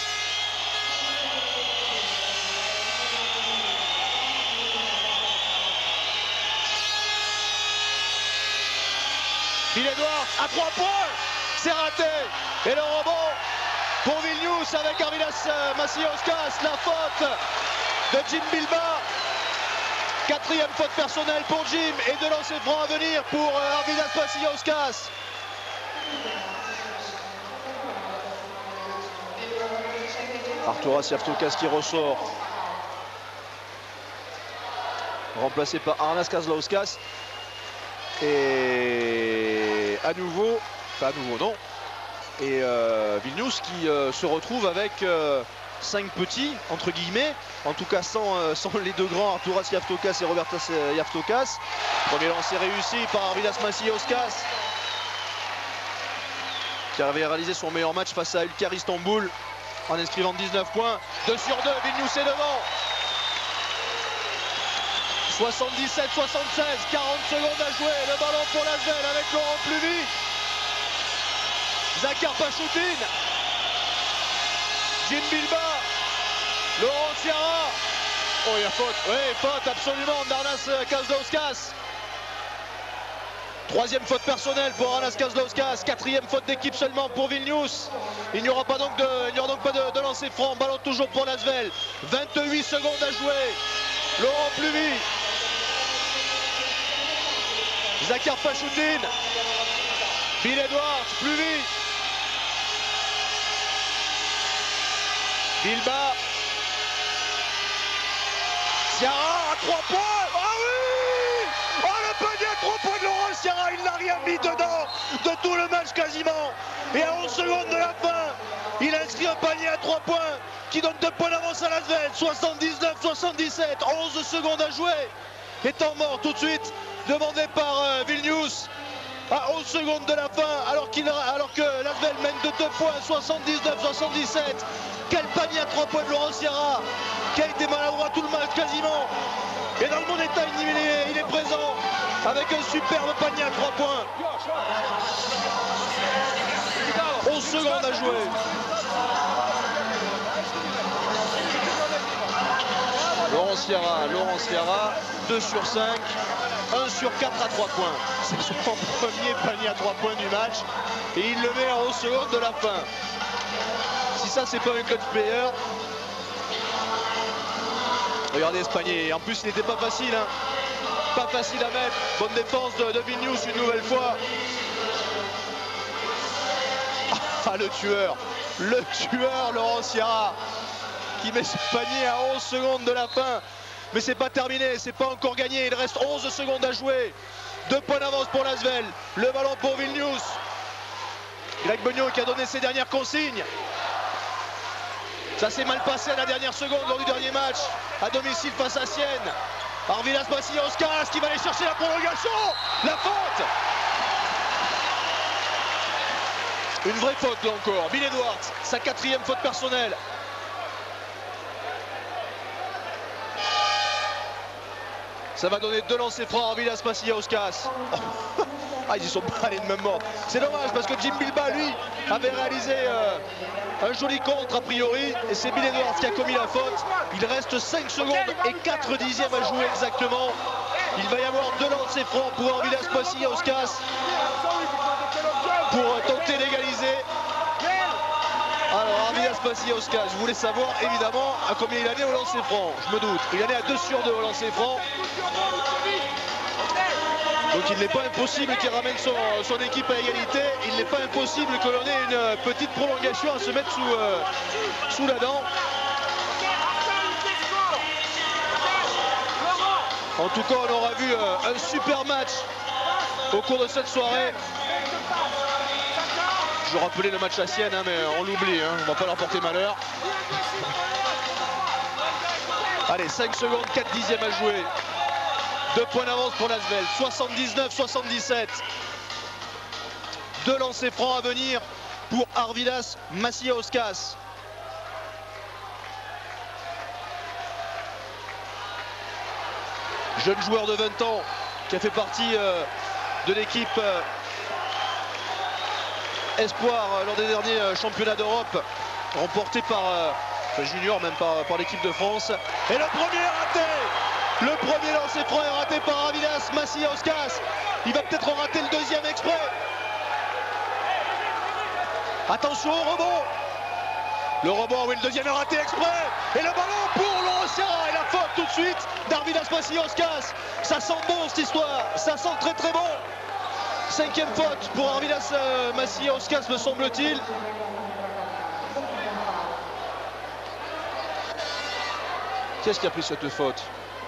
Ville-Edouard à 3 points. C'est raté. Et le rebond pour Vilnius avec Arvidas Macijauskas. La faute de Jim Bilba. 4e faute personnelle pour Jim et 2 lancers francs à venir pour Arvidas Macijauskas. Arturas Javtokas qui ressort. Remplacé par Arnas Kazlauskas. Et à nouveau, non. Et Vilnius qui se retrouve avec 5 petits, entre guillemets, en tout cas sans les 2 grands, Arturas Javtokas et Robertas Javtokas. Premier lancer réussi par Arvidas Macijauskas, qui avait réalisé son meilleur match face à Ülker Istanbul en inscrivant 19 points. 2 sur 2, Vilnius est devant. 77-76, 40 secondes à jouer, le ballon pour l'Asvel avec Laurent Pluvy. Zakar Pachoutine. Jim Bilba. Laurent Sierra. Oh, il y a faute. Oui, faute absolument d'Arnas Kazlauskas. 3e faute personnelle pour Arnas Kazlauskas. 4e faute d'équipe seulement pour Vilnius. Il n'y aura donc pas de lancer franc. Ballon toujours pour l'Asvel. 28 secondes à jouer. Laurent Pluvy. Zakar Pachoutine. Bill Edwards. Pluvy. Bilba. Sierra à 3 points. Ah oui. Oh, le panier à 3 points de Laurent Sierra. Il n'a rien mis dedans de tout le match quasiment. Et à 11 secondes de la fin, il a inscrit un panier à 3 points qui donne 2 points d'avance à l'Asvel. 79-77. 11 secondes à jouer. Et temps mort tout de suite demandé par Vilnius. À 11 secondes de la fin, alors que l'Asvel mène de 2 points, 79-77. Quel panier à 3 points de Laurent Sierra, qui a été maladroit tout le match quasiment. Et dans le bon état, il est présent avec un superbe panier à 3 points. 11 secondes à jouer. Laurent Sierra, 2 sur 5. 1 sur 4 à 3 points. C'est son premier panier à 3 points du match. Et il le met à 11 secondes de la fin. Si ça, c'est pas un clutch player. Regardez ce panier. Et en plus, il n'était pas facile. Hein. Pas facile à mettre. Bonne défense de Vilnius une nouvelle fois. Ah, le tueur. Le tueur, Laurent Sierra, qui met ce panier à 11 secondes de la fin. Mais c'est pas terminé, c'est pas encore gagné. Il reste 11 secondes à jouer. 2 points d'avance pour l'Asvel. Le ballon pour Vilnius. Greg Beugnot qui a donné ses dernières consignes. Ça s'est mal passé à la dernière seconde lors du dernier match. À domicile face à Sienne. Arvidas Macijauskas qui va aller chercher la prolongation. La faute. Une vraie faute là encore. Bill Edwards, sa 4e faute personnelle. Ça va donner 2 lancers francs à Arvidas Macijauskas. Ah, ils y sont pas allés de même mort. C'est dommage parce que Jim Bilba, lui, avait réalisé un joli contre a priori. Et c'est Bill Edwards qui a commis la faute. Il reste 5 secondes et 4 dixièmes à jouer exactement. Il va y avoir 2 lancers francs pour Arvidas Macijauskas pour tenter d'égaliser. Alors Arvidas Macijauskas, je voulais savoir évidemment à combien il en est au lancer franc. Je me doute. Il en est à 2 sur 2 au lancer franc. Donc il n'est pas impossible qu'il ramène son équipe à égalité. Il n'est pas impossible que l'on ait une petite prolongation à se mettre sous la dent. En tout cas, on aura vu un super match au cours de cette soirée. Je rappelais le match à Sienne, hein, mais on l'oublie, hein, on ne va pas leur porter malheur. Allez, 5 secondes, 4 dixièmes à jouer. 2 points d'avance pour l'Asvel, 79-77. 2 lancers francs à venir pour Arvidas Maciejāuskas. Jeune joueur de 20 ans qui a fait partie de l'équipe Espoir lors des derniers championnats d'Europe, remporté par junior, même par l'équipe de France. Et le premier est raté. Le premier lancer franc est raté par Arvidas Maciejāuskas. Il va peut-être en rater le deuxième exprès. Attention au rebond. Le rebond, oui, le deuxième est raté exprès. Et le ballon pour Laurent Sierra. Et la faute tout de suite d'Arvidas Maciejāuskas. Ça sent bon cette histoire. Ça sent très très bon. 5e faute pour Arvidas Maciejāuskas, me semble-t-il. Qui est-ce qui a pris cette faute?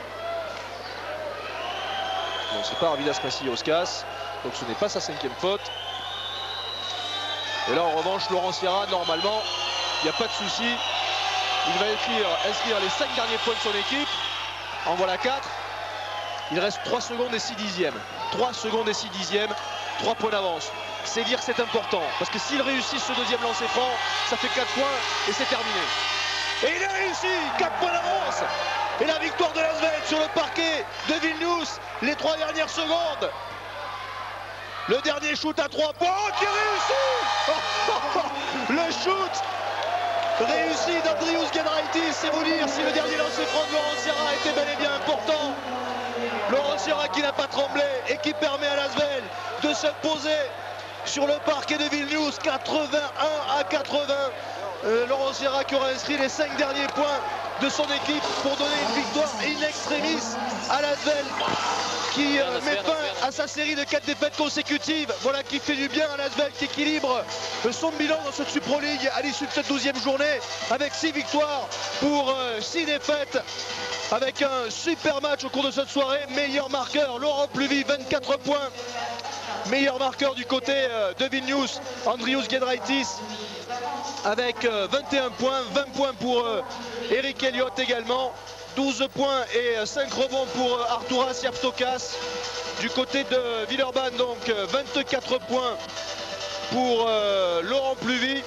Non, c'est pas Arvidas Maciejāuskas. Donc ce n'est pas sa 5e faute. Et là, en revanche, Laurent Sierra, normalement, il n'y a pas de souci. Il va inscrire les 5 derniers points de son équipe. En voilà 4. Il reste 3 secondes et 6 dixièmes. 3 secondes et 6 dixièmes. 3 points d'avance. C'est dire que c'est important. Parce que s'il réussit ce deuxième lancer franc, ça fait 4 points et c'est terminé. Et il a réussi. 4 points d'avance. Et la victoire de l'Asvel sur le parquet de Vilnius. Les 3 dernières secondes. Le dernier shoot à 3 points qui réussit. Le shoot réussi d'Andrius Giedraitis. C'est vous dire si le dernier lancer franc de Laurent Sierra était bel et bien important. Laurent Sierra qui n'a pas tremblé et qui permet à l'Asvel de s'imposer sur le parquet de Vilnius, 81-80. Laurent Sierra qui aura inscrit les 5 derniers points de son équipe pour donner une victoire in extremis à l'Asvel qui met fin à sa série de 4 défaites consécutives. Voilà qui fait du bien à l'Asvel, qui équilibre son bilan dans cette Supro League à l'issue de cette 12e journée avec 6 victoires pour 6 défaites. Avec un super match au cours de cette soirée. Meilleur marqueur, Laurent Pluvy, 24 points. Meilleur marqueur du côté de Vilnius, Andrius Giedraitis avec 21 points. 20 points pour Eric Elliott également. 12 points et 5 rebonds pour Arturas Iapstokas. Du côté de Villeurbanne, donc 24 points pour Laurent Pluvy.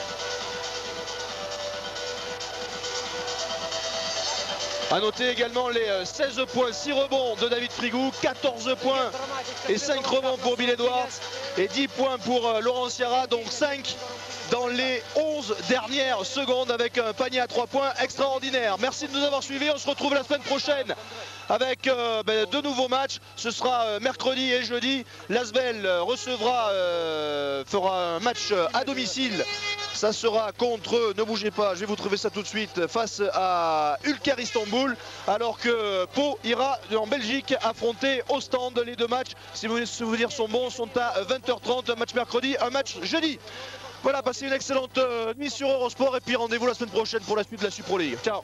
A noter également les 16 points, 6 rebonds de David Frigou, 14 points et 5 rebonds pour Bill Edwards et 10 points pour Laurent Sierra, donc 5 dans les 11 dernières secondes avec un panier à 3 points extraordinaire. Merci de nous avoir suivis, on se retrouve la semaine prochaine avec de nouveaux matchs. Ce sera mercredi et jeudi. L'Asvel fera un match à domicile. Ça sera contre, ne bougez pas, je vais vous trouver ça tout de suite, face à Ülker Istanbul, alors que Pau ira en Belgique affronter Ostende. Les 2 matchs, si mes souvenirs sont bons, sont à 20h30, un match mercredi, un match jeudi. Voilà, passez une excellente nuit sur Eurosport et puis rendez-vous la semaine prochaine pour la suite de la Supro League. Ciao.